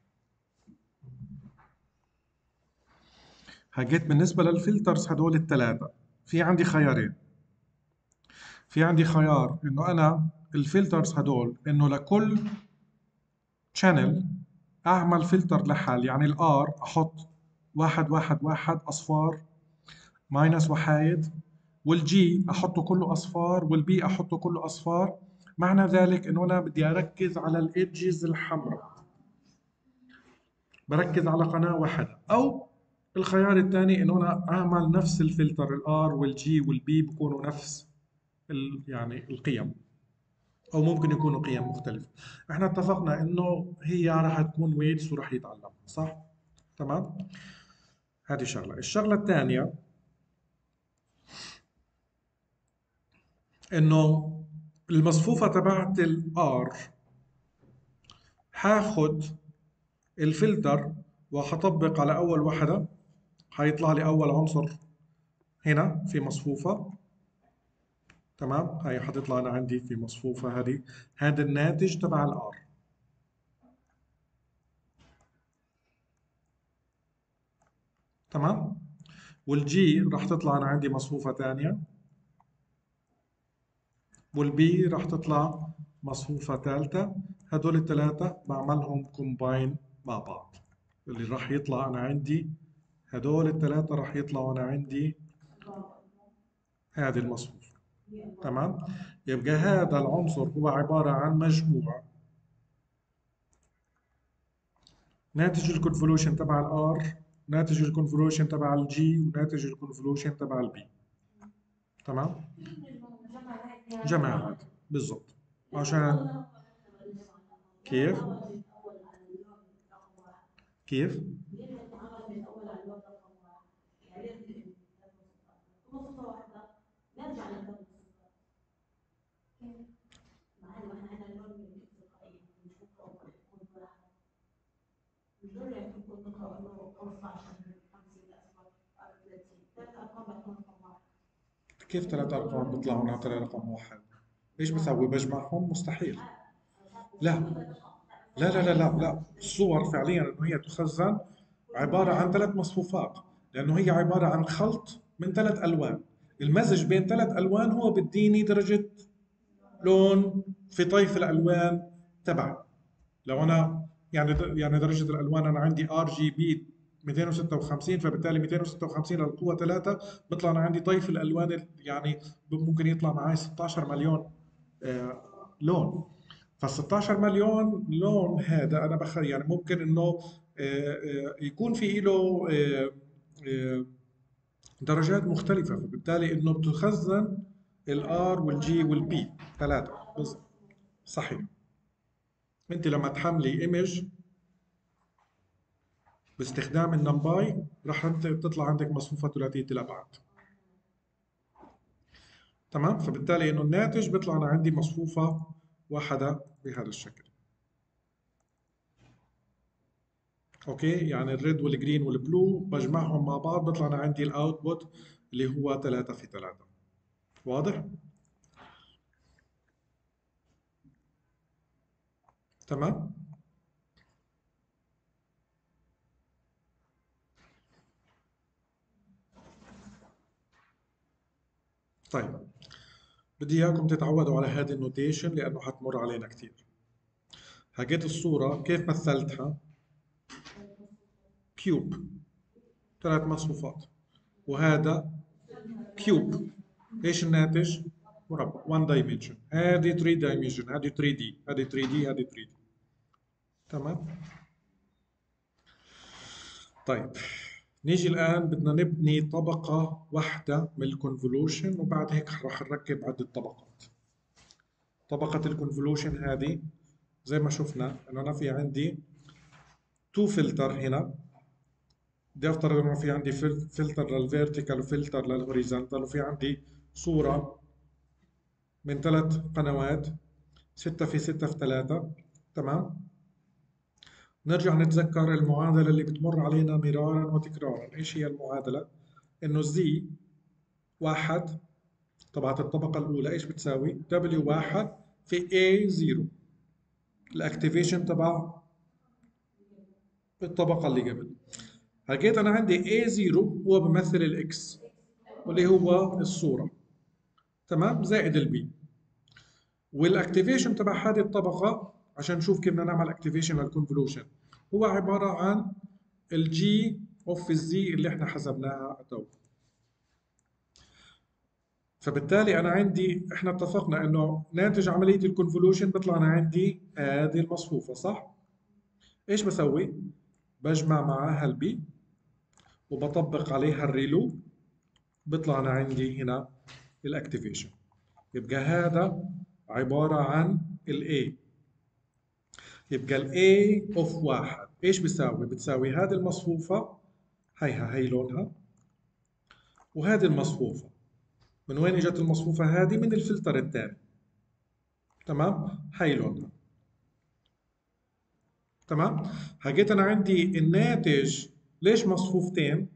حكيت بالنسبة للفلترز هدول الثلاثة في عندي خيارين. في عندي خيار انه انا الفلترز هدول انه لكل شانل اعمل فلتر لحال، يعني الار احط واحد واحد واحد اصفار ماينس وحايد، والجي احطه كله اصفار، والبي احطه كله اصفار. معنى ذلك انه انا بدي اركز على الايدجز الحمراء، بركز على قناة واحدة. او الخيار الثاني انه انا اعمل نفس الفلتر، الار والجي والبي بكونوا نفس ال- يعني القيم، او ممكن يكونوا قيم مختلفة. احنا اتفقنا انه هي راح تكون ويتس وراح يتعلم، صح؟ تمام. هذه شغلة. الشغلة الثانية انه المصفوفة تبعت الار حاخد الفلتر وحطبق على اول وحدة، حيطلع لي اول عنصر هنا في مصفوفة. تمام. هاي حتطلع انا عندي في مصفوفة هذه، هذا الناتج تبع الار. تمام. والجي راح تطلع انا عندي مصفوفة ثانية، والبي راح تطلع مصفوفة ثالثة. هدول الثلاثة بعملهم كومباين مع بعض، اللي راح يطلع أنا عندي هدول الثلاثة راح يطلعوا أنا عندي هذه المصفوفة. تمام. يبقى هذا العنصر هو عبارة عن مجموع ناتج الكونفولوشن تبع الار، ناتج الكونفولوشن تبع الجي، وناتج الكونفولوشن تبع البي. تمام. جماعات بالضبط. عشان كيف كيف كيف ثلاث ارقام بيطلعوا ناطر رقم واحد؟ ايش بسوي؟ بجمعهم؟ مستحيل. لا لا لا لا لا لا، الصور فعليا انه هي تخزن عباره عن ثلاث مصفوفات، لانه هي عباره عن خلط من ثلاث الوان. المزج بين ثلاث الوان هو بديني درجه لون في طيف الالوان تبعي. لو انا يعني د- يعني درجه الالوان انا عندي ار جي بي مئتين وستة وخمسين، فبالتالي مئتين وستة وخمسين للقوه ثلاثة بيطلع انا عندي طيف الالوان ال- يعني ممكن يطلع معي ستاشر مليون آه، لون. فال ستاشر مليون لون هذا انا بخ يعني ممكن انه آه، آه، يكون في له آه، آه، درجات مختلفة، فبالتالي انه بتخزن الار والجي والبي ثلاثة بس. صحيح. انت لما تحملي ايمج باستخدام النمباي راح انت تطلع عندك مصفوفة ثلاثية الابعاد. تمام، فبالتالي انه الناتج بيطلع انا عندي مصفوفة واحدة بهذا الشكل. اوكي، يعني الريد والجرين والبلو بجمعهم مع بعض بيطلع انا عندي الاوتبوت اللي هو ثلاثة في ثلاثة. واضح؟ تمام. طيب، بدي اياكم تتعودوا على هذه النوتيشن لانه حتمر علينا كثير. هجيت الصورة كيف مثلتها؟ كيوب، ثلاث مصفوفات، وهذا كيوب. ايش الناتج؟ مربع، واحد دايمنشن. هذه ثري دايمنشن، هذه ثري دي، هذه ثري دي، هذه ثري دي. تمام. طيب، نيجي الآن بدنا نبني طبقة واحدة من الكونفولوشن، وبعد هيك راح نركب عدة طبقات. طبقة الكونفولوشن هذه زي ما شفنا انه انا في عندي تو فلتر هنا. بدي افترض انه في عندي فل- فلتر للفيرتيكال وفلتر للهوريزونتال، وفي عندي صورة من ثلاث قنوات، ستة في ستة في ثلاثة. تمام. نرجع نتذكر المعادلة اللي بتمر علينا مرارا وتكرارا. ايش هي المعادلة؟ انه زي واحد تبعت الطبقة الأولى ايش بتساوي؟ دبليو واحد في A صفر، الاكتيفيشن تبع الطبقة اللي قبل. لقيت أنا عندي A صفر هو بمثل الإكس واللي هو الصورة، تمام، زائد البي. والاكتيفيشن تبع هذه الطبقة عشان نشوف كيف بدنا نعمل اكتيفيشن للكونفولوشن هو عبارة عن الجي اوف الزي اللي احنا حسبناها تو. فبالتالي انا عندي احنا اتفقنا انه ناتج عمليه الكونفولوشن بيطلع انا عندي هذه المصفوفه، صح؟ ايش بسوي؟ بجمع معاها البي وبطبق عليها الريلو، بيطلع انا عندي هنا الاكتيفيشن. يبقى هذا عباره عن الاي. يبقى الاي اوف واحد ايش بيساوي؟ بتساوي هذه المصفوفه، هيها هي لونها، وهذه المصفوفه. من وين اجت المصفوفه هذه؟ من الفلتر الثاني. تمام، هي لونها. تمام. حكيت انا عندي الناتج ليش مصفوفتين؟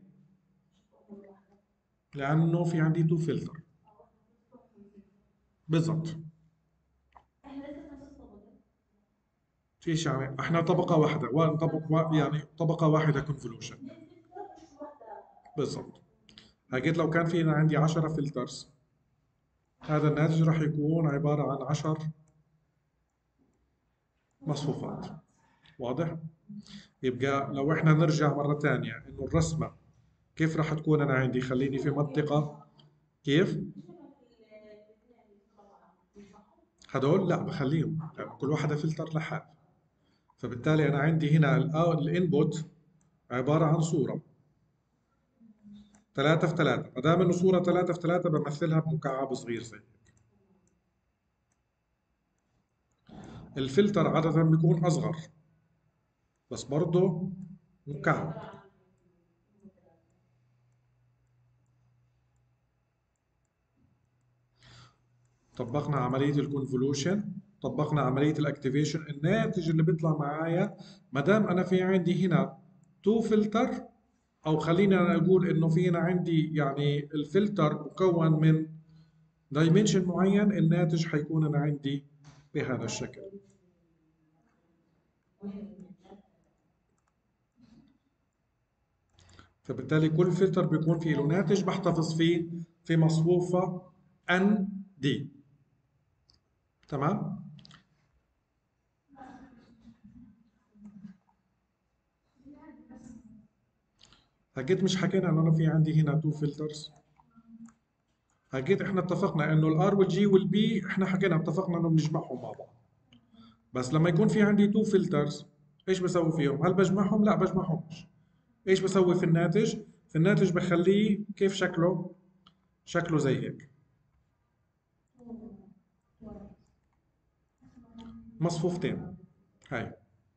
لانه في عندي تو فلتر. بالضبط. ايش يعني؟ احنا طبقه واحده، وطبق يعني طبقه واحده كونفولوشن. بالضبط. حكيت لو كان في عندي عشرة فلترز، هذا الناتج راح يكون عباره عن عشر مصفوفات. واضح؟ يبقى لو احنا نرجع مره ثانيه انه الرسمه كيف راح تكون انا عندي؟ خليني في منطقه كيف؟ هدول لا بخليهم، لأن كل واحدة فلتر لحال. فبالتالي أنا عندي هنا الانبوت عبارة عن صورة ثلاثة في ثلاثة. ما دام إنه صورة ثلاثة في ثلاثة بمثلها بمكعب صغير زي هيك. الفلتر عادة بيكون أصغر بس برضه مكعب. طبقنا عملية الكونفولوشن، طبقنا عملية الاكتيفيشن. الناتج اللي بيطلع معايا ما دام أنا في عندي هنا تو فلتر، او خلينا نقول انه فينا عندي يعني الفلتر مكون من دايمنشن معين، الناتج حيكون انا عندي بهذا الشكل. فبالتالي كل فلتر بيكون فيه له ناتج بحتفظ فيه في مصفوفة ان دي. تمام. اكيد مش حكينا انه انا في عندي هنا تو فلترز. اكيد احنا اتفقنا انه الار والجي والبي احنا حكينا اتفقنا انه بنجمعهم مع بعض. بس لما يكون في عندي تو فلترز ايش بسوي فيهم؟ هل بجمعهم؟ لا بجمعهمش. ايش بسوي في الناتج؟ في الناتج بخليه كيف شكله؟ شكله زي هيك، مصفوفتين. هاي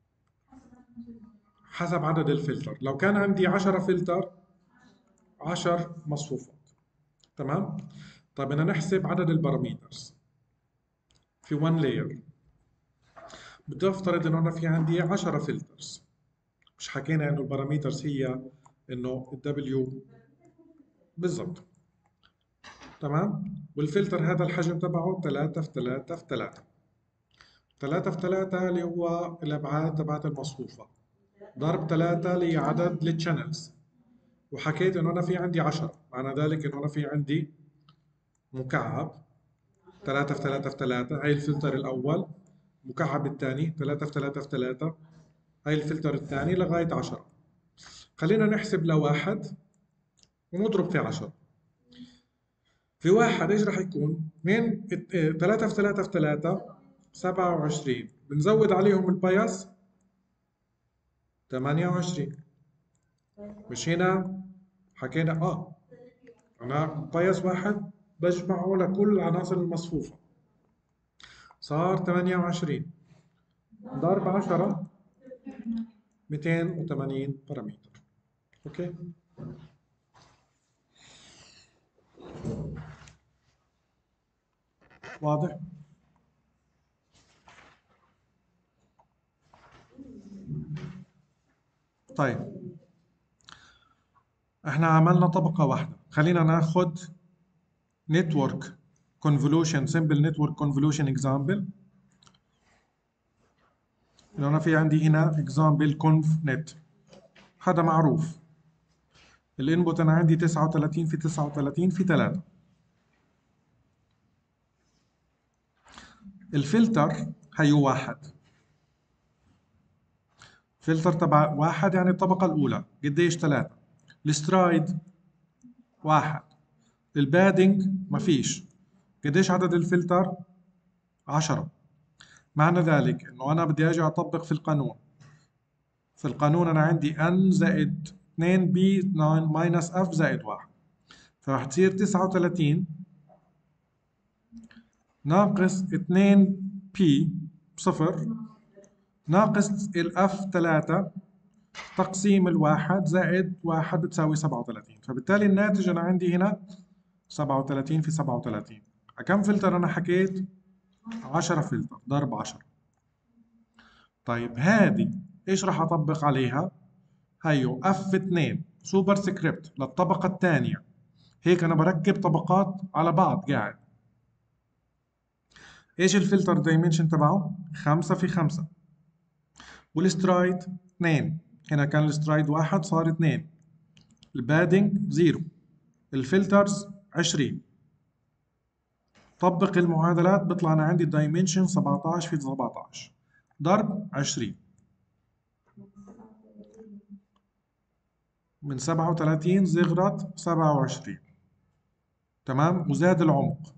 حسب عدد الفلتر. لو كان عندي عشرة فلتر عشر مصفوفات. تمام. طيب بدنا نحسب عدد الباراميترز في one layer. بدي افترض انه انا في عندي عشرة فلترز. مش حكينا انه الباراميترز هي انه الدبليو بالضبط. تمام. والفلتر هذا الحجم تبعه ثلاثة في ثلاثة في ثلاثة. ثلاثة في ثلاثة اللي هو الابعاد تبعت المصفوفة، ضرب ثلاثة اللي هي عدد التشانلز. وحكيت انه انا في عندي عشرة، معنى ذلك انه انا في عندي مكعب ثلاثة في ثلاثة في ثلاثة، هاي الفلتر الاول. مكعب الثاني ثلاثة في ثلاثة في ثلاثة، هاي الفلتر الثاني لغاية عشرة. خلينا نحسب لواحد ونضرب في عشرة. في واحد ايش راح يكون؟ اثنين ثلاثة في ثلاثة في ثلاثة سبعة وعشرين، بنزود عليهم البايس ثمانية وعشرين. مش هنا حكينا اه انا بايس واحد بجمعه لكل العناصر المصفوفة، صار ثمانية وعشرين ضرب عشرة مئتين وثمانين بارامتر. اوكي. واضح؟ طيب احنا عملنا طبقة واحدة، خلينا ناخد network convolution simple network convolution example. لو انا في عندي هنا example conv net، هذا معروف. الانبوت انا عندي تسعة وثلاثين في تسعة وثلاثين في ثلاثة. الفلتر هيو واحد. فلتر تبع واحد يعني الطبقة الأولى قديش؟ ثلاثة. السترايد واحد. البادنج مفيش. قديش عدد الفلتر؟ عشرة. معنى ذلك انه انا بدي اجي اطبق في القانون. في القانون انا عندي n زائد اثنين بي ماينس f زائد واحد، فراح تصير تسعة وثلاثين ناقص اثنين بي بصفر ناقص الاف ثلاثة تقسيم الواحد زائد واحد بتساوي سبعة وثلاثين. فبالتالي الناتج انا عندي هنا سبعة وثلاثين في سبعة وثلاثين. كم فلتر انا حكيت؟ عشرة فلتر ضرب عشرة. طيب هذه ايش راح اطبق عليها؟ هيو اف اثنين سوبر سكريبت للطبقة الثانية. هيك انا بركب طبقات على بعض قاعد. ايش الفلتر دايمنشن تبعه؟ خمسة في خمسة. والسترايد اثنين، هنا كان السترايد واحد صار اثنين. البادنج زيرو. الفلترز عشرين. طبق المعادلات بيطلع انا عندي الدايمنشن سبعة عشر في سبعة عشر ضرب عشرين. من سبعة وثلاثين زغرت سبعة وعشرين. تمام. وزاد العمق.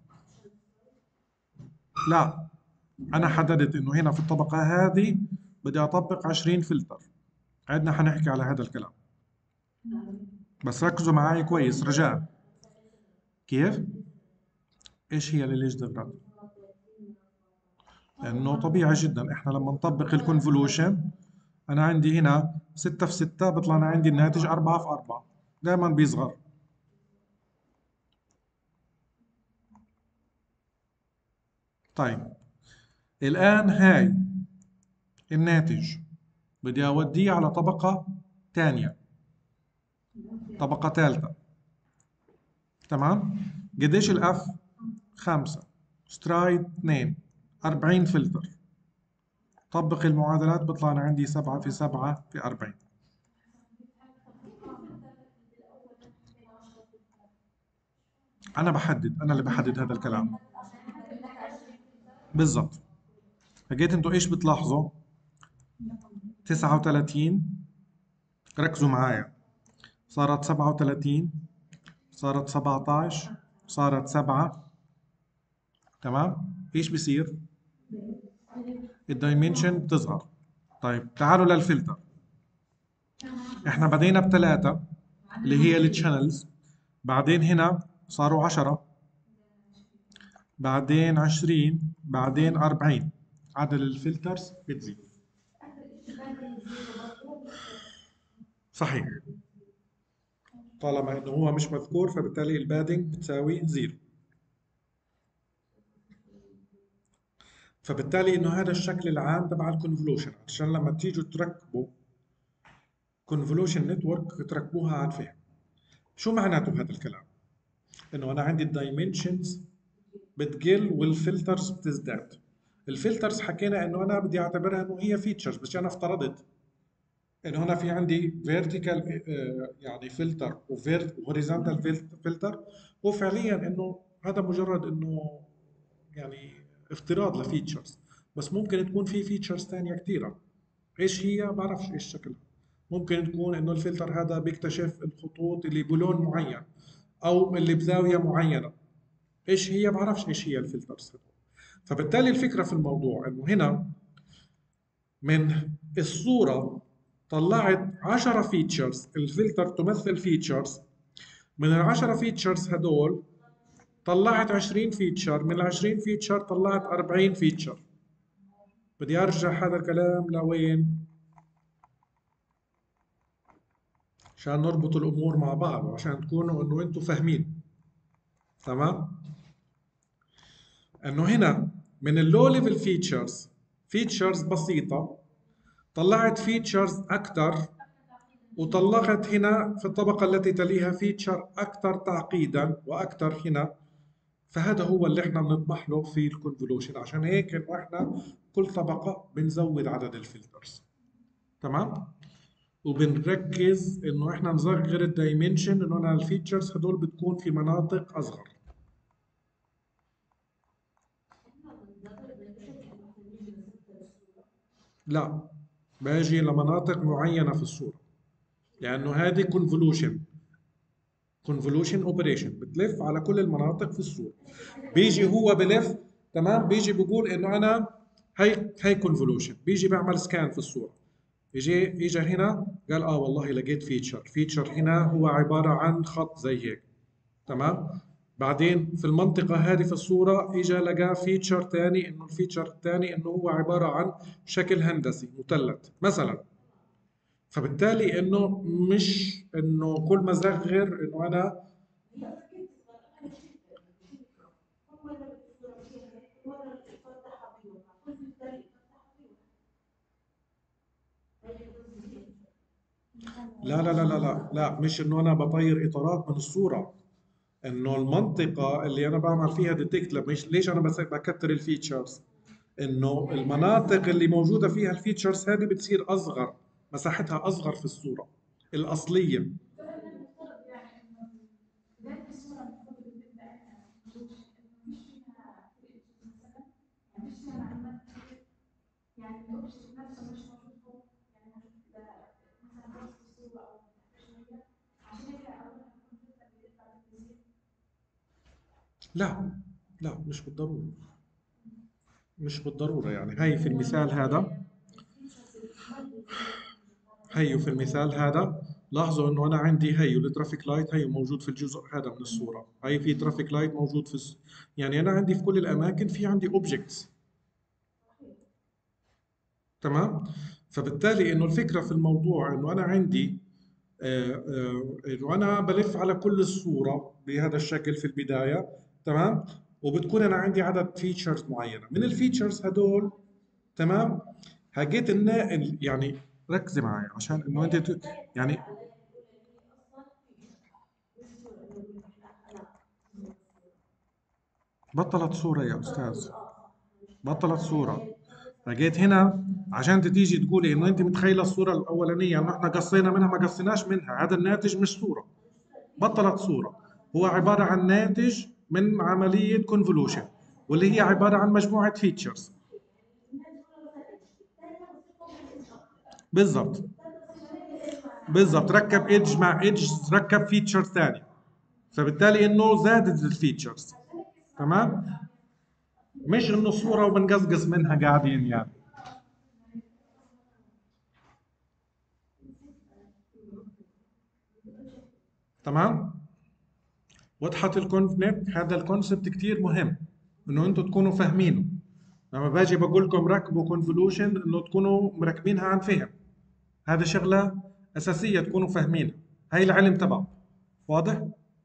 لا، انا حددت انه هنا في الطبقة هذه بدي اطبق عشرين فلتر. عدنا حنحكي على هذا الكلام، بس ركزوا معي كويس رجاء. كيف؟ ايش هي اللي ليش دغرت؟ لانه طبيعي جدا احنا لما نطبق الكونفولوشن انا عندي هنا ستة في ستة بيطلع انا عندي الناتج أربعة في أربعة، دائما بيصغر. طيب الان هاي الناتج بدي اوديه على طبقة ثانيه، طبقه ثالثه. تمام؟ قديش الاف؟ خمسة، سترايد اثنين، أربعين فلتر. طبق المعادلات بيطلع لنا عندي سبعة في سبعة في أربعين. أنا بحدد، أنا اللي بحدد هذا الكلام. بالضبط. فجيت انتوا ايش بتلاحظوا؟ تسعة وثلاثين، ركزوا معايا، صارت سبعة وثلاثين، صارت سبعة عشر، صارت سبعة. تمام؟ ايش بصير؟ الدايمنشن بتصغر. طيب تعالوا للفلتر. احنا بدينا بثلاثة اللي هي التشانلز، بعدين هنا صاروا عشرة، بعدين عشرين، بعدين أربعين. عدد الفلترز بتزيد. صحيح. طالما انه هو مش مذكور فبالتالي البادنج بتساوي زيرو. فبالتالي انه هذا الشكل العام تبع الكونفولوشن، عشان لما تيجوا تركبوا كونفولوشن نتورك تركبوها على الفهم. شو معناته هذا الكلام؟ انه انا عندي الدايمنشنز بتقل والفلترز بتزداد. الفلترز حكينا انه انا بدي اعتبرها انه هي فيتشرز، بس انا افترضت انه هنا في عندي فيرتيكال يعني فلتر وهوريزونتال فلتر، وفعليا انه هذا مجرد انه يعني افتراض لفيتشرز، بس ممكن تكون في فيتشرز ثانيه كثيره. ايش هي؟ بعرفش ايش شكلها. ممكن تكون انه الفلتر هذا بيكتشف الخطوط اللي بلون معين او اللي بزاويه معينه. ايش هي؟ بعرفش ايش هي الفلترز هذول. فبالتالي الفكره في الموضوع انه هنا من الصوره طلعت عشرة فيتشرز، الفلتر تمثل فيتشرز. من ال عشرة فيتشرز هدول طلعت عشرين فيتشر، من ال عشرين فيتشر طلعت أربعين فيتشر. بدي ارجع هذا الكلام لوين؟ عشان نربط الامور مع بعض وعشان تكونوا انه انتم فاهمين. تمام؟ انه هنا من اللو ليفل فيتشرز، فيتشرز بسيطه، طلعت فيتشرز اكثر، وطلعت هنا في الطبقه التي تليها فيتشر اكثر تعقيدا واكثر هنا. فهذا هو اللي احنا بنطمح له في الكونفولوشن، عشان هيك انه احنا كل طبقه بنزود عدد الفلترز. تمام؟ وبنركز انه احنا نصغر الدايمنشن، انه انا الفيتشرز هدول بتكون في مناطق اصغر. لا، باجي لمناطق معينه في الصوره، لانه هذه كونفولوشن كونفولوشن اوبريشن بتلف على كل المناطق في الصوره. بيجي هو بلف. تمام؟ بيجي بيقول انه انا هي هي كونفولوشن، بيجي بعمل سكان في الصوره. يجي اجى هنا قال اه والله لقيت فيتشر، فيتشر هنا هو عباره عن خط زي هيك. تمام؟ بعدين في المنطقة هذه في الصورة اجى لقى فيتشر ثاني، انه الفيتشر الثاني انه هو عبارة عن شكل هندسي مثلث مثلا. فبالتالي انه مش انه كل ما صغر انه انا. لا لا لا لا لا لا، مش انه انا بطير اطارات من الصورة. انه المنطقة اللي انا بعمل فيها ديتكت، ليش ليش انا بس بكتر الفيتشرز؟ انه المناطق اللي موجودة فيها الفيتشرز هذه بتصير اصغر، مساحتها اصغر في الصورة الاصلية. لا لا، مش بالضرورة. مش بالضرورة، يعني هي في المثال هذا، هي في المثال هذا لاحظوا انه انا عندي هي الترافيك لايت هي موجود في الجزء هذا من الصورة، هي في ترافيك لايت موجود في الس... يعني انا عندي في كل الاماكن في عندي اوبجكتس. تمام؟ فبالتالي انه الفكرة في الموضوع انه انا عندي آه، آه، انه انا بلف على كل الصورة بهذا الشكل في البداية. تمام؟ وبتكون انا عندي عدد فيتشرز معينة من الفيتشرز هدول. تمام؟ هجيت الناقل يعني ركزي معي عشان انه انت ت... يعني بطلت صورة يا استاذ، بطلت صورة. فجيت هنا عشان تيجي تقولي انه انت متخيله الصوره الاولانيه انه احنا قصينا منها، ما قصيناش منها، هذا الناتج مش صوره، بطلت صوره. هو عباره عن ناتج من عمليه كونفولوشن، واللي هي عباره عن مجموعه فيتشرز. بالضبط، بالضبط، ركب ايدج مع ايدج، ركب فيتشرز ثانيه، فبالتالي انه زادت الفيتشرز. تمام، مش انه صوره وبنقصقص منها قاعدين يعني. تمام، وضحت الكونف نت؟ هذا الكونسبت كتير مهم انه انتم تكونوا فاهمينه. لما باجي بقول لكم ركبوا كونفولوشن انه تكونوا مركبينها عن فهم. هذا شغله اساسيه تكونوا فاهمينها، هاي العلم تبعه. واضح؟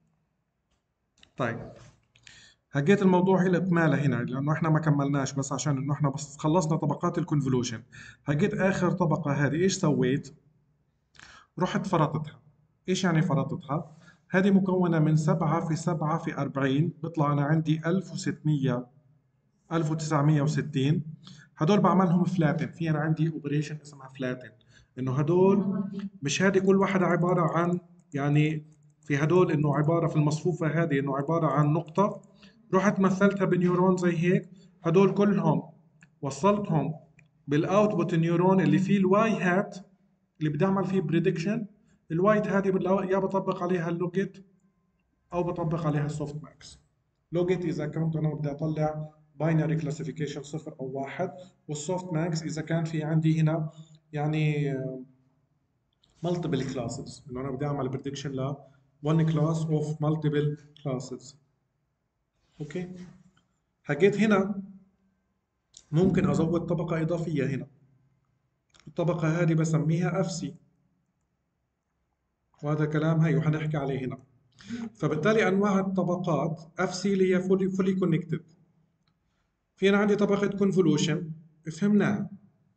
طيب، هجيت الموضوع الى اكماله هنا لانه احنا ما كملناش، بس عشان انه احنا بس خلصنا طبقات الكونفولوشن. هجيت اخر طبقه هذه، ايش سويت؟ رحت فرطتها. ايش يعني فرطتها؟ هذه مكونه من سبعة في سبعة في أربعين، بيطلع انا عندي ألف وستمية ألف وتسعمية وستين. هدول بعملهم فلاتن، في انا عندي اوبريشن اسمها فلاتن، انه هدول مش هذه كل واحده عباره عن، يعني في هدول انه عباره في المصفوفه هذه انه عباره عن نقطه، رحت مثلتها بنيورون زي هيك. هدول كلهم وصلتهم بالاوتبوت نيورون اللي فيه الواي هات، اللي بدي اعمل فيه بريدكشن. الوايت هذه بلا- يا بطبق عليها اللوجيت او بطبق عليها السوفت ماكس. لوجيت اذا كنت انا بدي اطلع باينري كلاسيفيكيشن صفر او واحد، والسوفت ماكس اذا كان في عندي هنا يعني مالتيبل كلاسز، انه انا بدي اعمل بريدكشن ل one class of multiple classes. اوكي، حكيت هنا ممكن ازود طبقه اضافيه هنا، الطبقه هذه بسميها اف سي، وهذا كلام هي وحنحكي عليه هنا. فبالتالي انواع الطبقات اف سي اللي هي فولي فولي كونكتد. في انا عندي طبقه كونفولوشن، فهمناها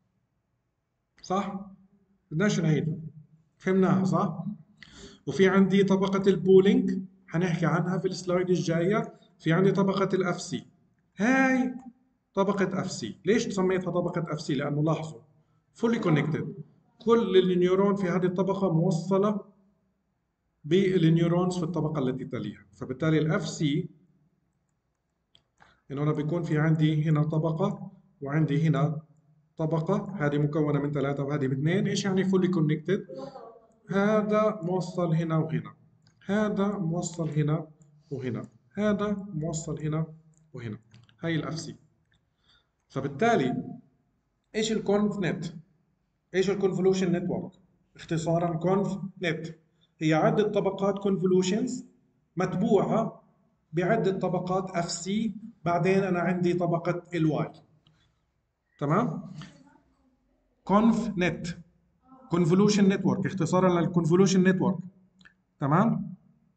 صح؟ بدناش نعيد، فهمناها صح؟ وفي عندي طبقة البولينج، حنحكي عنها في السلايد الجاية. في عندي طبقة الاف سي، هاي طبقة اف سي. ليش سميتها طبقة اف سي؟ لأنه لاحظوا فولي كونكتد، كل النيورون في هذه الطبقة موصلة بالنيورونز في الطبقة التي تليها. فبالتالي الاف سي انه انا بيكون في عندي هنا طبقة وعندي هنا طبقة، هذه مكونة من ثلاثة وهذه من اثنين. ايش يعني فولي كونكتد؟ هذا موصل هنا وهنا، هذا موصل هنا وهنا، هذا موصل هنا وهنا. هاي الاف سي. فبالتالي ايش الكونف نت؟ ايش الكونفولوشن نتورك؟ اختصارا كونف نت هي عدة طبقات كونفولوشنز متبوعة بعدة طبقات اف سي. بعدين انا عندي طبقة الواي. تمام؟ كونف نت، كونفولوشن نتورك، اختصارا للكونفولوشن نتورك. تمام؟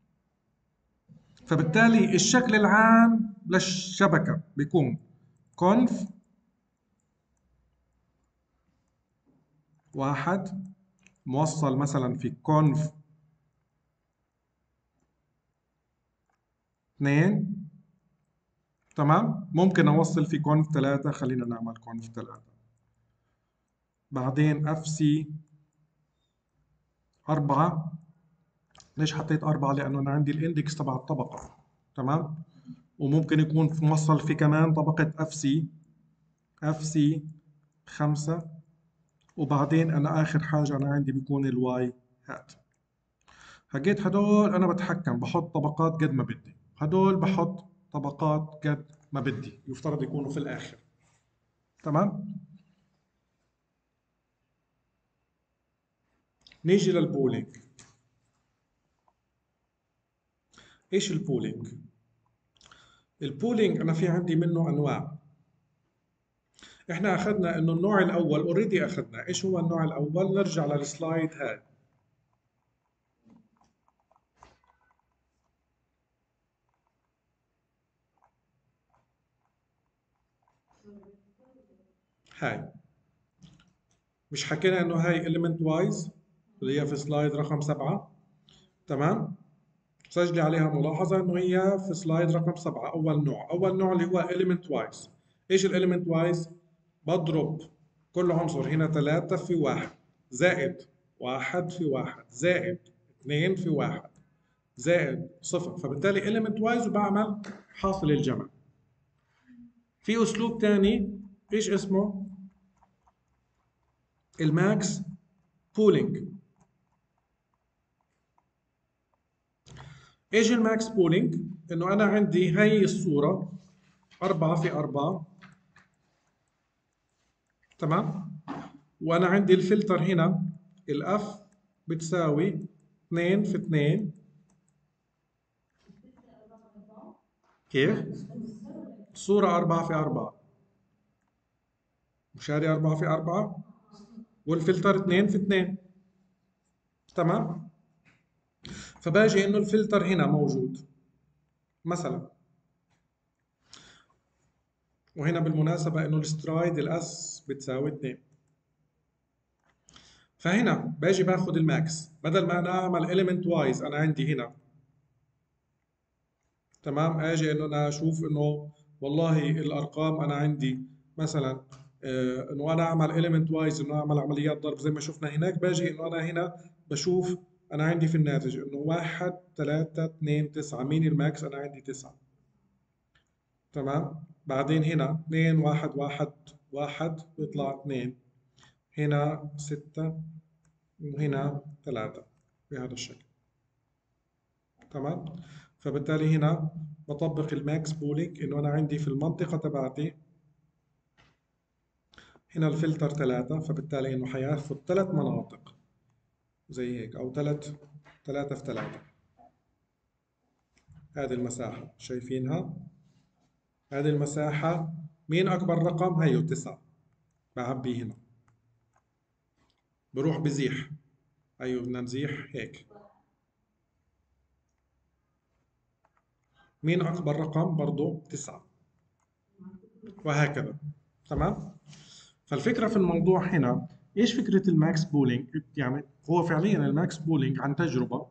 فبالتالي الشكل العام للشبكة بيكون كونف واحد موصل مثلا في كونف اثنين. تمام، ممكن اوصل في كونف ثلاثة، خلينا نعمل كونف ثلاثة. بعدين اف سي أربعة. ليش حطيت أربعة؟ لأنه أنا عندي الاندكس تبع الطبقة. تمام، وممكن يكون في موصل في كمان طبقة اف سي، اف سي خمسة. وبعدين أنا آخر حاجة أنا عندي بيكون الواي هات. حكيت هدول أنا بتحكم، بحط طبقات قد ما بدي، هدول بحط طبقات قد ما بدي، يفترض يكونوا في الآخر. تمام، نيجي للبولينج. إيش البولينج؟ البولينج أنا في عندي منه أنواع. إحنا أخذنا إنه النوع الأول أوريدي أخذنا. إيش هو النوع الأول؟ نرجع للسلايد هاي. هاي مش حكينا انه هاي element wise اللي هي في سلايد رقم سبعة. تمام. سجلي عليها ملاحظة انه هي في سلايد رقم سبعة اول نوع، اول نوع اللي هو element wise. ايش element wise؟ بضرب كل عنصر هنا ثلاثة في واحد زائد واحد في واحد زائد اثنين في واحد زائد صفر، فبالتالي element wise وبعمل حاصل الجمع. في اسلوب ثاني ايش اسمه؟ الماكس بولينج. ايش الماكس بولينج؟ انه انا عندي هي الصورة أربعة في أربعة، تمام؟ وأنا عندي الفلتر هنا الأف بتساوي اثنين في اثنين. كيف؟ الصورة أربعة في أربعة، مش هذه أربعة في أربعة؟ والفلتر اثنين في اثنين، تمام؟ فباجي إنه الفلتر هنا موجود مثلا، وهنا بالمناسبة إنه السترايد الأس بتساوي اثنين. فهنا باجي باخذ الماكس، بدل ما انا اعمل element وايز انا عندي هنا، تمام، اجي انه انا اشوف انه والله الارقام انا عندي مثلا آه، انه انا اعمل element وايز، انه اعمل عمليات ضرب زي ما شفنا هناك. باجي انه انا هنا بشوف انا عندي في الناتج انه واحد ثلاثة اثنين تسعة، مين الماكس؟ انا عندي تسعة، تمام. بعدين هنا اثنين واحد واحد واحد بيطلع اثنين، هنا ستة وهنا ثلاثة بهذا الشكل، تمام. فبالتالي هنا بطبق الماكس بولينج انه انا عندي في المنطقة تبعتي هنا الفلتر ثلاثة، فبالتالي انه حياخذ ثلاث مناطق زي هيك، او ثلاث ثلاثة في ثلاثة. هذه المساحة شايفينها؟ هذه المساحة مين أكبر رقم؟ هيو تسعة، بعبي هنا بروح بزيح، أيوه بدنا نزيح هيك. مين أكبر رقم؟ برضو تسعة، وهكذا، تمام. فالفكرة في الموضوع هنا ايش فكرة الماكس بولينج؟ يعني هو فعليا الماكس بولينج عن تجربة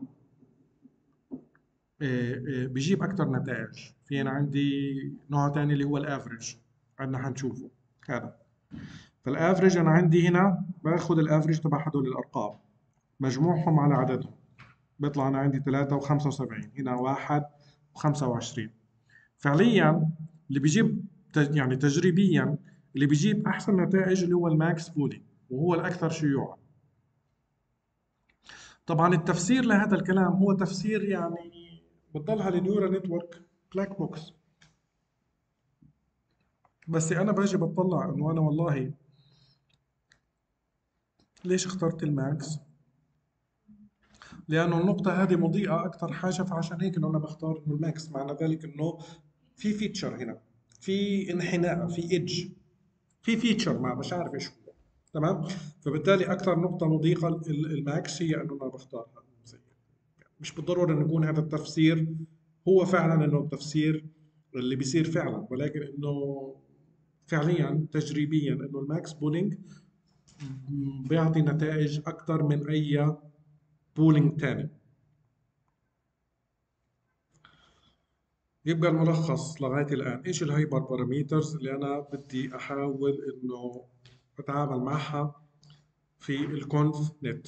آه، آه، بيجيب أكثر نتائج. في أنا عندي نوع ثاني اللي هو الافريج، عندنا حنشوفه هذا. فالافريج أنا عندي هنا باخذ الافريج تبع هدول الأرقام مجموعهم على عددهم، بيطلع أنا عندي ثلاثة وخمسة وسبعين، هنا واحد وخمسة وعشرين. فعليا اللي بيجيب تج- يعني تجريبيا اللي بيجيب أحسن نتائج اللي هو الماكس بولينج، وهو الأكثر شيوعا. طبعا التفسير لهذا الكلام هو تفسير يعني بتضلها النيورال نتورك بلاك بوكس. بس انا باجي بطلع انه انا والله ليش اخترت الماكس؟ لانه النقطة هذه مضيئة اكثر حاجة، فعشان هيك انه انا بختار انه الماكس. معنى ذلك انه في فيتشر هنا، في انحناء، في ايدج، في فيتشر ما مش عارف ايش هو، تمام. فبالتالي اكثر نقطة مضيقة ال- الماكس هي انه انا بختارها. مش بالضرورة انه يكون هذا التفسير هو فعلا انه التفسير اللي بيصير فعلا، ولكن انه فعليا تجريبيا انه الماكس بولينج بيعطي نتائج اكثر من اي بولينج تاني. يبقى الملخص لغاية الآن إيش الهايبر باراميترز اللي أنا بدي أحاول إنه أتعامل معها في الكونف نت؟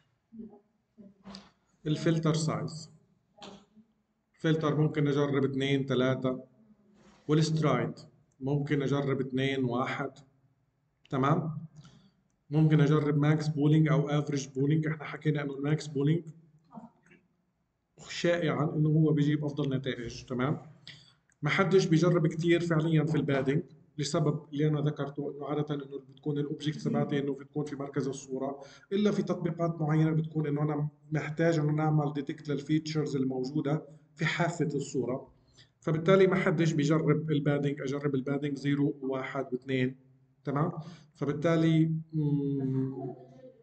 الفلتر سايز، فلتر ممكن أجرب اثنين ثلاثة، والسترايد ممكن أجرب اثنين واحد، تمام. ممكن أجرب ماكس بولينج أو افريج بولينج. إحنا حكينا إنه الماكس بولينج شائعا إنه هو بيجيب أفضل نتائج، تمام. ما حدش بيجرب كتير فعليا في البادنج لسبب اللي انا ذكرته، انه عاده انه بتكون الاوبجكت تبعتي انه بتكون في مركز الصوره، الا في تطبيقات معينه بتكون انه انا محتاج انه نعمل ديتكت للفيتشرز الموجوده في حافه الصوره. فبالتالي ما حدش بيجرب البادنج، اجرب البادنج زيرو وواحد واثنين، تمام. فبالتالي مم،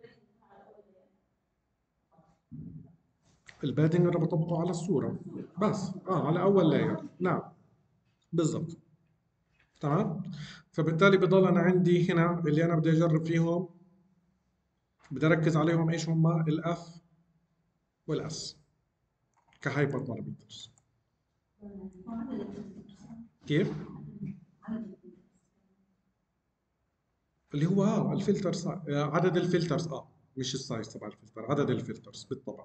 البادنج انا بطبقه على الصوره بس، اه على اول لاير، نعم بالضبط، تمام. فبالتالي بضل انا عندي هنا اللي انا بدي اجرب فيهم بدي اركز عليهم ايش هم؟ الاف والاس كهايبر بارامترز. كيف؟ اللي هو اه الفلتر سا... عدد الفلترز اه مش السايز تبع الفلتر، عدد الفلترز بالطبع.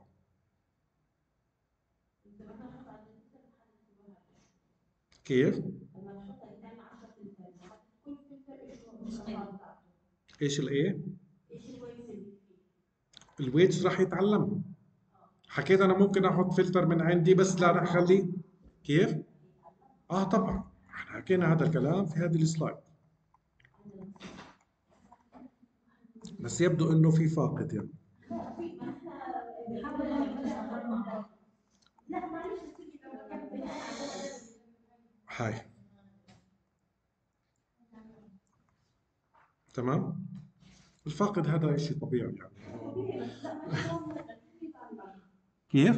كيف؟ ايش الايه؟ الويتس راح يتعلم. حكيت انا ممكن احط فلتر من عندي بس لا راح اخليه. كيف؟ اه طبعا احنا حكينا هذا الكلام في هذه السلايد، بس يبدو انه في فاقد يعني. هاي تمام. الفاقد هذا شيء طبيعي يعني. كيف؟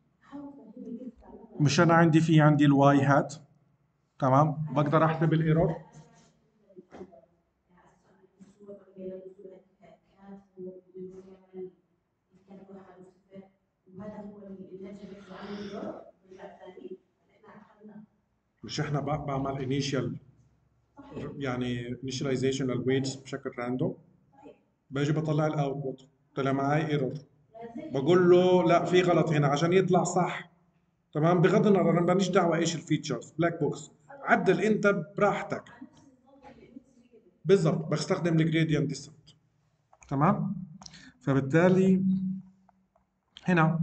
مش انا عندي في عندي الواي هات، تمام، بقدر احسب الايرور. مش احنا ب- بعمل انيشال يعني initialization للويتس بشكل راندوم، باجي بطلع الاوتبوت طلع معي ايرور، بقول له لا في غلط هنا عشان يطلع صح. تمام، بغض النظر انا ماليش دعوه ايش الفيتشرز، بلاك بوكس، عدل انت براحتك. بالضبط، بستخدم الجريدينت ديسنت. تمام، فبالتالي هنا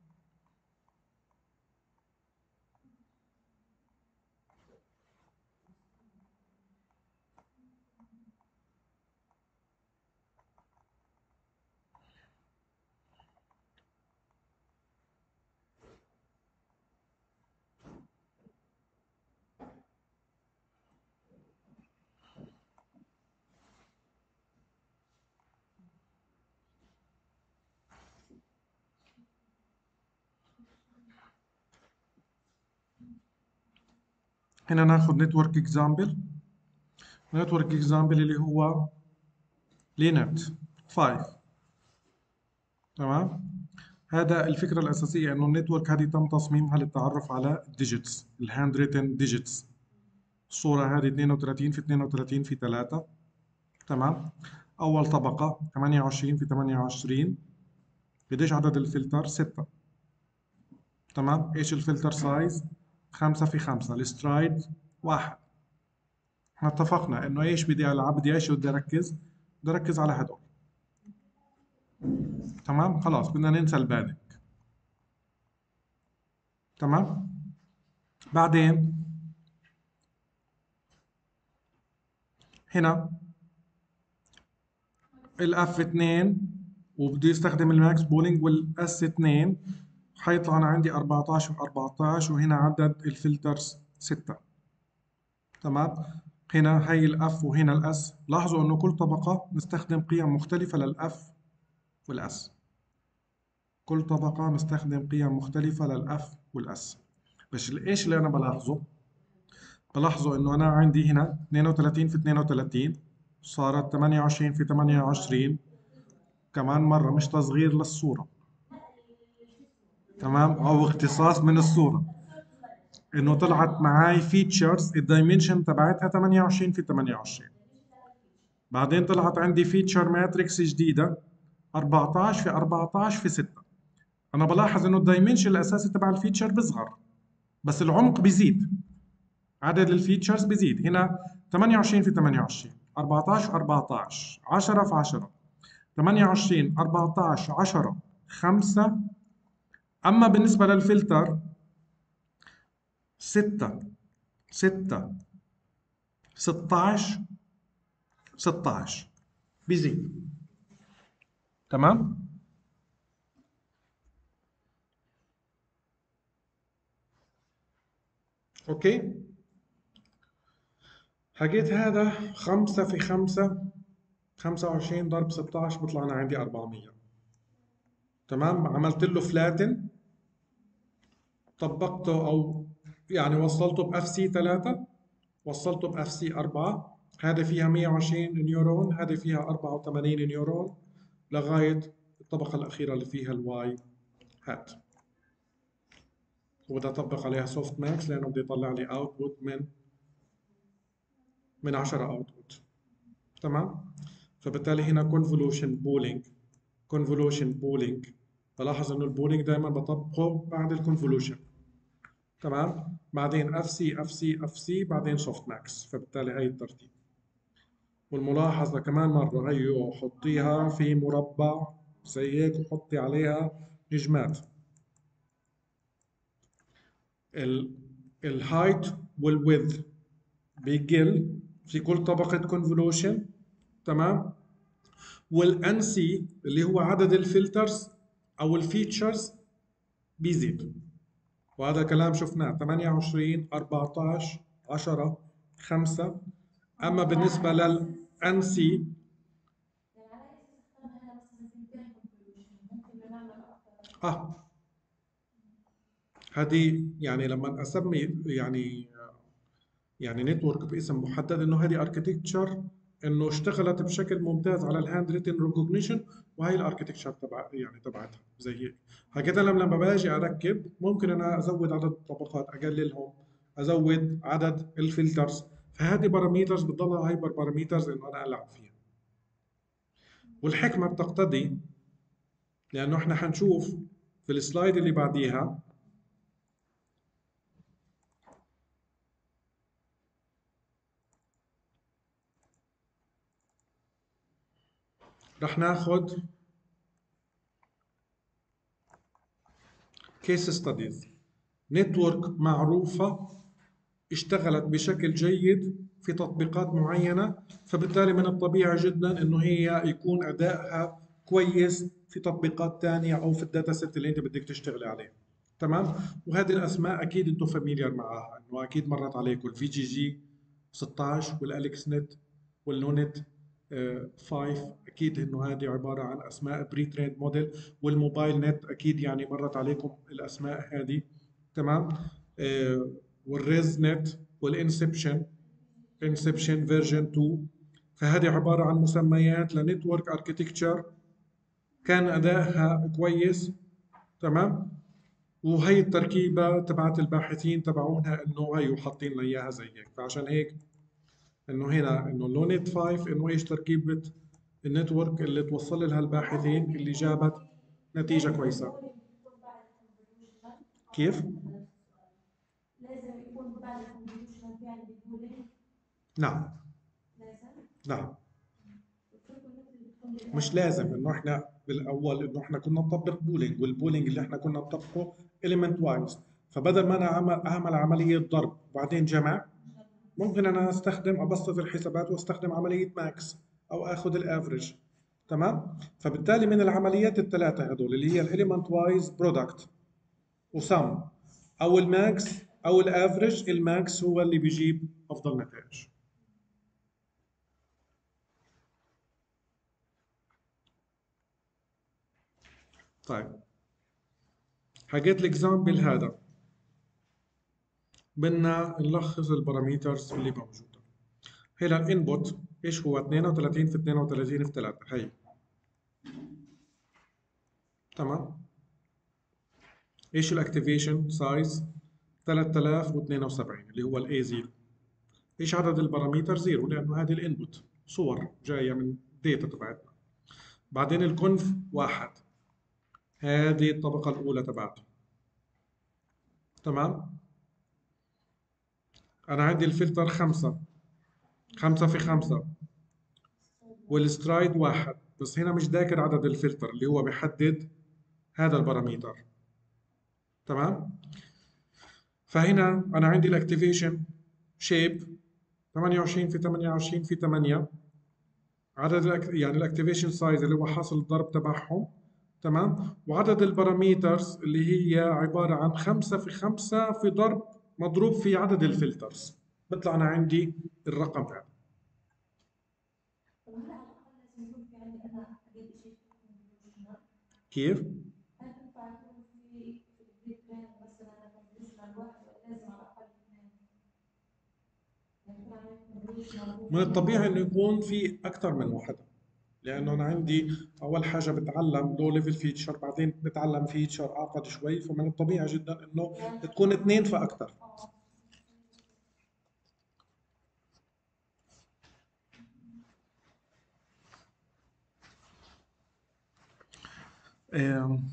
هنا ناخذ نتورك اكزامبل. نتورك اكزامبل اللي هو لينت خمسة. تمام، هذا الفكرة الأساسية إنه النتورك هذه تم تصميمها للتعرف على الديجيتس، الهاند ريتن ديجيتس. الصورة هذه اثنين وثلاثين في اثنين وثلاثين في ثلاثة. تمام، أول طبقة ثمانية وعشرين في ثمانية وعشرين. قديش عدد الفلتر؟ ستة. تمام، إيش الفلتر سايز؟ خمسة في خمسة. السترايد واحد. احنا اتفقنا إنه إيش بدي ألعب؟ بدي إيش بدي أركز؟ بدي أركز على هدول. تمام، خلاص بدنا ننسى البادئ. تمام، بعدين هنا الاف اثنين وبده يستخدم الماكس بولينج والاس اثنين، حيطلع انا عندي أربعتاشر و14 وهنا عدد الفلترز ستة. تمام، هنا هي الاف وهنا الاس. لاحظوا انه كل طبقة نستخدم قيم مختلفة للاف والاس. كل طبقة نستخدم قيم مختلفة للاف والاس. بس ايش اللي انا بلاحظه؟ بلاحظوا انه انا عندي هنا اثنين وثلاثين في اثنين وثلاثين صارت ثمانية وعشرين في ثمانية وعشرين. كمان مرة مش تصغير للصورة، تمام، او اختصاص من الصورة، انه طلعت معاي فيتشرز الدايمنشن تبعتها ثمانية وعشرين في ثمانية وعشرين. بعدين طلعت عندي فيتشر ماتريكس جديدة أربعتاشر في أربعتاشر في ستة. انا بلاحظ انه الدايمنشن الاساسي تبع الفيتشر بيصغر بس العمق بيزيد، عدد الفيتشرز بيزيد. هنا ثمانية وعشرين في ثمانية وعشرين، أربعتاشر في أربعتاشر، عشرة في عشرة، ثمانية وعشرين، أربعتاشر، عشرة، خمسة. اما بالنسبة للفلتر ستة، ستة، ستاشر، ستاشر، بيزيد. تمام، اوكي. حكيت هذا خمسة في خمسة، خمسة وعشرين ضرب ستاشر بيطلع أنا عندي أربعمية. تمام، عملت له فلاتن، طبقته أو يعني وصلته بأف سي ثلاثة، وصلته بأف سي أربعة. هذه فيها مية وعشرين نيورون، هذه فيها أربعة وثمانين نيورون. لغاية الطبقة الأخيرة اللي فيها الواي هات، وبدي أطبق عليها سوفت ماكس لأنه بدي يطلع لي اوتبوت من من عشرة اوتبوت. تمام؟ فبالتالي هنا convolution pooling convolution pooling بلاحظ انه البولينج دائما بطبقه بعد الكونفولوشن. تمام؟ بعدين اف سي اف سي اف سي بعدين سوفت ماكس، فبالتالي هي الترتيب. والملاحظة كمان مرة هيو حطيها في مربع زي هيك وحطي عليها نجمات. الهايت والويدث بيقل في كل طبقة كونفولوشن. تمام؟ والان سي اللي هو عدد الفلترز او الفيتشرز بيزيد، وهذا كلام شفناه ثمانية وعشرين أربعتاشر عشرة خمسة. اما بالنسبه للان سي اه هذه يعني لما اسمي يعني يعني نتورك باسم محدد انه هذه اركتكتشر انه اشتغلت بشكل ممتاز على الهاند ريتن ريكوجنيشن، وهي الاركتكتشر تبع يعني تبعتها زي هيك. هكذا لما لما باجي اركب ممكن انا ازود عدد الطبقات، اقللهم، ازود عدد الفلترز، فهذه باراميترز بتضلها هايبر باراميترز انه انا العب فيها. والحكمه بتقتضي، لانه احنا حنشوف في السلايد اللي بعديها رح ناخذ كيس ستاديز نتورك معروفة اشتغلت بشكل جيد في تطبيقات معينة، فبالتالي من الطبيعي جدا انه هي يكون ادائها كويس في تطبيقات تانية او في الداتا سيت اللي انت بدك تشتغلي عليه. تمام؟ وهذه الاسماء اكيد انتم فاميليار معاها، انه اكيد مرت عليكم الفي جي جي ستة عشر والاليكس نت والنونت خمسة. اكيد انه هذه عباره عن اسماء بري تريند موديل، والموبايل نت اكيد يعني مرت عليكم الاسماء هذه. تمام؟ آه، والريز نت والانسبشن انسبشن فيرجن اثنين. فهذه عباره عن مسميات لنتورك اركتكتشر كان ادائها كويس. تمام؟ وهي التركيبه تبعت الباحثين تبعونها انه هي حاطين لنا اياها زي هيك. فعشان هيك انه هنا انه لونت خمسة انه ايش تركيبه النتورك اللي توصل لها الباحثين اللي جابت نتيجه كويسه. كيف؟ نعم. نعم. مش لازم انه احنا بالاول انه احنا كنا نطبق بولينج، والبولينج اللي احنا كنا نطبقه element وايز، فبدل ما انا اعمل اعمل عمليه ضرب وبعدين جمع، ممكن انا استخدم ابسط الحسابات واستخدم عمليه ماكس او اخذ الافريج. تمام؟ فبالتالي من العمليات الثلاثه هذول اللي هي الاليمنت وايز برودكت وسم او الماكس او الافريج، الماكس هو اللي بيجيب افضل نتائج. طيب حكيت الاكزامبل هذا، بدنا نلخص الباراميترز اللي موجوده. هنا الانبوت ايش هو؟ اثنين وثلاثين في اثنين وثلاثين في ثلاثة، هي. تمام؟ ايش الاكتيفيشن سايز؟ ثلاثة آلاف واثنين وسبعين اللي هو الاي صفر. ايش عدد الباراميتر؟ زيرو، لانه هذه الانبوت صور جايه من داتا تبعتنا. بعدين الكونف واحد، هذه الطبقه الاولى تبعته. تمام؟ انا عندي الفلتر خمسة، خمسة في خمسة، والسترايد واحد، بس هنا مش ذاكر عدد الفلتر اللي هو بيحدد هذا الباراميتر. تمام؟ فهنا انا عندي الاكتيفيشن شيب ثمانية وعشرين في ثمانية وعشرين في ثمانية، عدد الأك... يعني الاكتيفيشن سايز اللي هو حاصل الضرب تبعهم. تمام؟ وعدد الباراميترز اللي هي عبارة عن خمسة في خمسة في ضرب مضروب في عدد الفلترز، بطلع أنا عندي الرقم هذا. كيف؟ من الطبيعي إنه يكون في أكثر من واحدة. لانه انا عندي اول حاجه بتعلم لو ليفل فيتشر، بعدين بتعلم فيتشر اعقد شوي، فمن الطبيعي جدا انه تكون اثنين فاكثر. آم،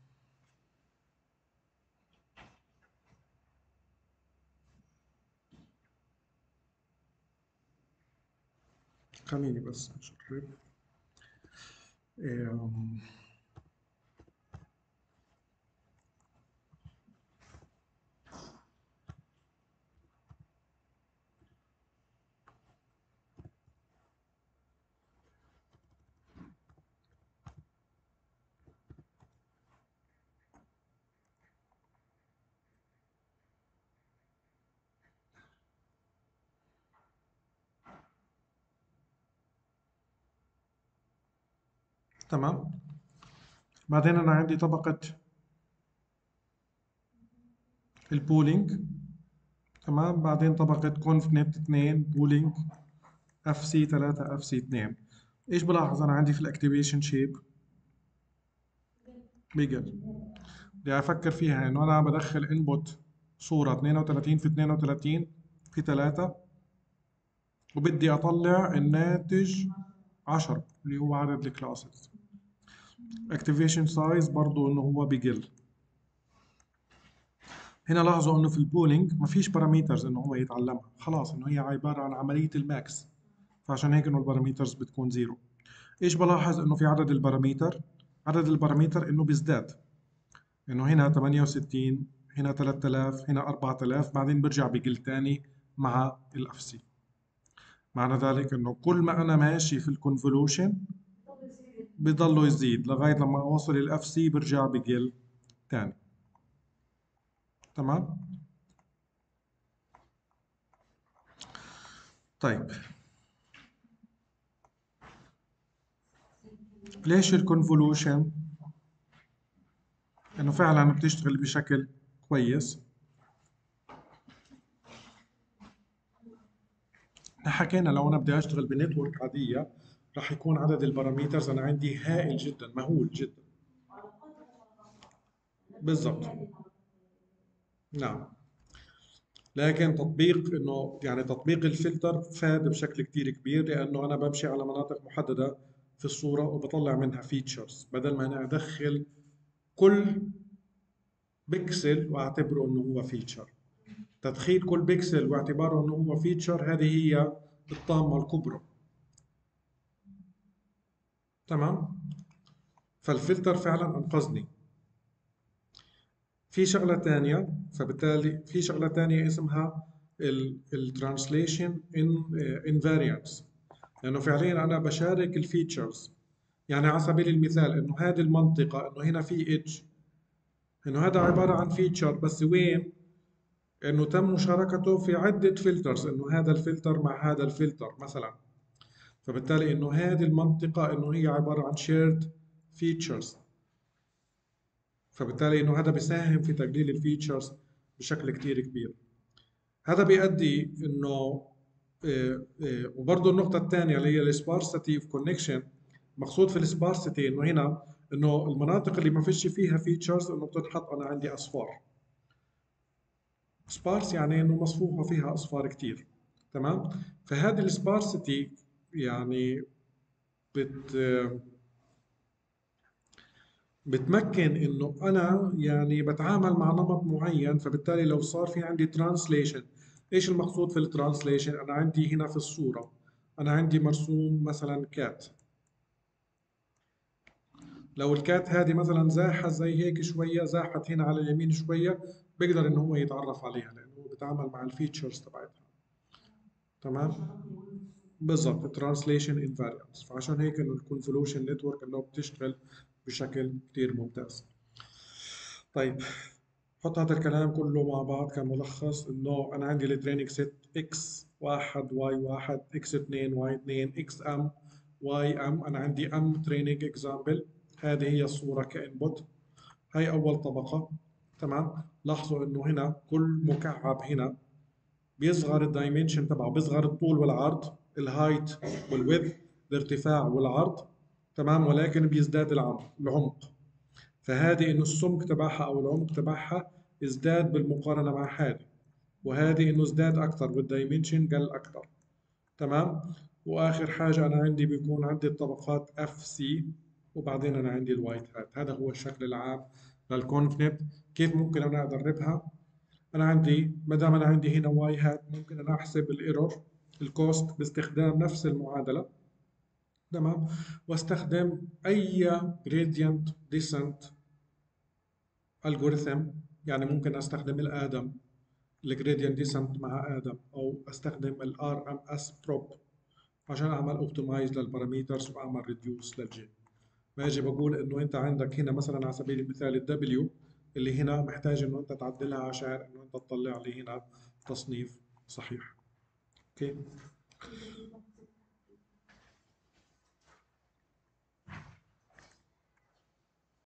خليني بس اجرب. آم، تمام. بعدين انا عندي طبقه البولينج، تمام. بعدين طبقه كونف نت اثنين بولينج اف سي ثلاثة اف سي اثنين. ايش بلاحظ انا عندي في الاكتيفيشن شيب؟ بيجل. بدي افكر فيها انه انا بدخل انبوت صورة اثنين وثلاثين في اثنين وثلاثين في ثلاثة، وبدي اطلع الناتج عشرة اللي هو عدد الكلاسز. اكتيفيشن سايز برضو انه هو بيقل. هنا لاحظوا انه في البولينج ما فيش باراميترز انه هو يتعلمها، خلاص انه هي عبارة عن عملية الماكس، فعشان هيك انه الباراميترز بتكون زيرو. ايش بلاحظ انه في عدد الباراميتر؟ عدد الباراميتر انه بيزداد، انه هنا ثمانية وستين، هنا ثلاثة آلاف، هنا أربعة آلاف، بعدين برجع بقل تاني مع الاف سي. معنى ذلك انه كل ما انا ماشي في الكونفولوشن بضله يزيد لغاية لما اوصل الاف سي برجع بقل تاني. تمام. طيب ليش الكونفولوشن انه فعلا بتشتغل بشكل كويس؟ حكينا لو انا بدي اشتغل بنتورك عاديه راح يكون عدد الباراميترز انا عندي هائل جدا، مهول جدا. بالضبط. نعم. لكن تطبيق انه يعني تطبيق الفلتر فاد بشكل كتير كبير، لانه انا بمشي على مناطق محدده في الصوره وبطلع منها فيتشرز، بدل ما انا ادخل كل بيكسل واعتبره انه هو فيتشر. تدخيل كل بيكسل واعتباره انه هو فيتشر هذه هي الطامه الكبرى. تمام. فالفلتر فعلا انقذني. في شغلة تانية، فبالتالي في شغلة تانية اسمها الترانسليشن ان انفاريانس، لأنه فعليا أنا بشارك الفيتشرز. يعني على سبيل المثال إنه هذه المنطقة إنه هنا في إيدج، إنه هذا عبارة عن فيتشر، بس وين؟ إنه تم مشاركته في عدة فلترز، إنه هذا الفلتر مع هذا الفلتر مثلا. فبالتالي إنه هذه المنطقة إنه هي عبارة عن shared features، فبالتالي إنه هذا بيساهم في تقليل الفيتشرز بشكل كتير كبير. هذا بيؤدي انه آه، آه، وبرضه النقطة الثانية اللي هي السبارسيتي اوف كونكشن. مقصود في السبارسيتي انه هنا انه المناطق اللي ما فيش فيها فيتشرز انه بتنحط انا عندي اصفار. سبارس يعني انه مصفوفة فيها اصفار كتير. تمام. فهذه السبارسيتي يعني بت بتمكن انه انا يعني بتعامل مع نمط معين، فبالتالي لو صار في عندي ترانسليشن. ايش المقصود في الترانسليشن؟ انا عندي هنا في الصورة انا عندي مرسوم مثلا كات. لو الكات هذه مثلا زاحت زي هيك شوية، زاحت هنا على اليمين شوية، بيقدر انه هو يتعرف عليها لانه هو بيتعامل مع الفيتشرز تبعتها. تمام. بالضبط ترانسليشن انفاريانس. فعشان هيك انه الكونفولوشن نتورك انه بتشتغل بشكل كتير ممتاز. طيب حط هذا الكلام كله مع بعض كملخص، انه انا عندي التريننج سيت اكس واحد واي واحد اكس اثنين واي اثنين اكس ام واي ام. انا عندي ام تريننج اكزامبل، هذه هي الصورة كانبوت. هاي اول طبقة. تمام. لاحظوا انه هنا كل مكعب هنا بيصغر الدايمنشن تبعه، بيصغر الطول والعرض، الهايت والويدث، الارتفاع والعرض. تمام، ولكن بيزداد العمق العمق فهذه انه السمك تبعها او العمق تبعها ازداد بالمقارنه مع هذه، وهذه انه ازداد اكثر والدايمنشن قل اكثر. تمام. واخر حاجه انا عندي بيكون عندي الطبقات اف سي، وبعدين انا عندي الوايت هات. هذا هو الشكل العام للكونكنت. كيف ممكن انا ادربها؟ انا عندي ما دام انا عندي هنا واي هات، ممكن انا احسب الايرور الكوست باستخدام نفس المعادله. تمام. واستخدم اي gradient descent algorithm، يعني ممكن استخدم الادم الجريدينت ديسنت مع ادم، او استخدم الار ام اس بروب عشان اعمل اوبتمايز للباراميترز واعمل ريديوس للجين. باجي بقول انه انت عندك هنا مثلا على سبيل المثال الدبليو اللي هنا محتاج انه انت تعدلها عشان انه انت تطلع لي هنا تصنيف صحيح. اوكي.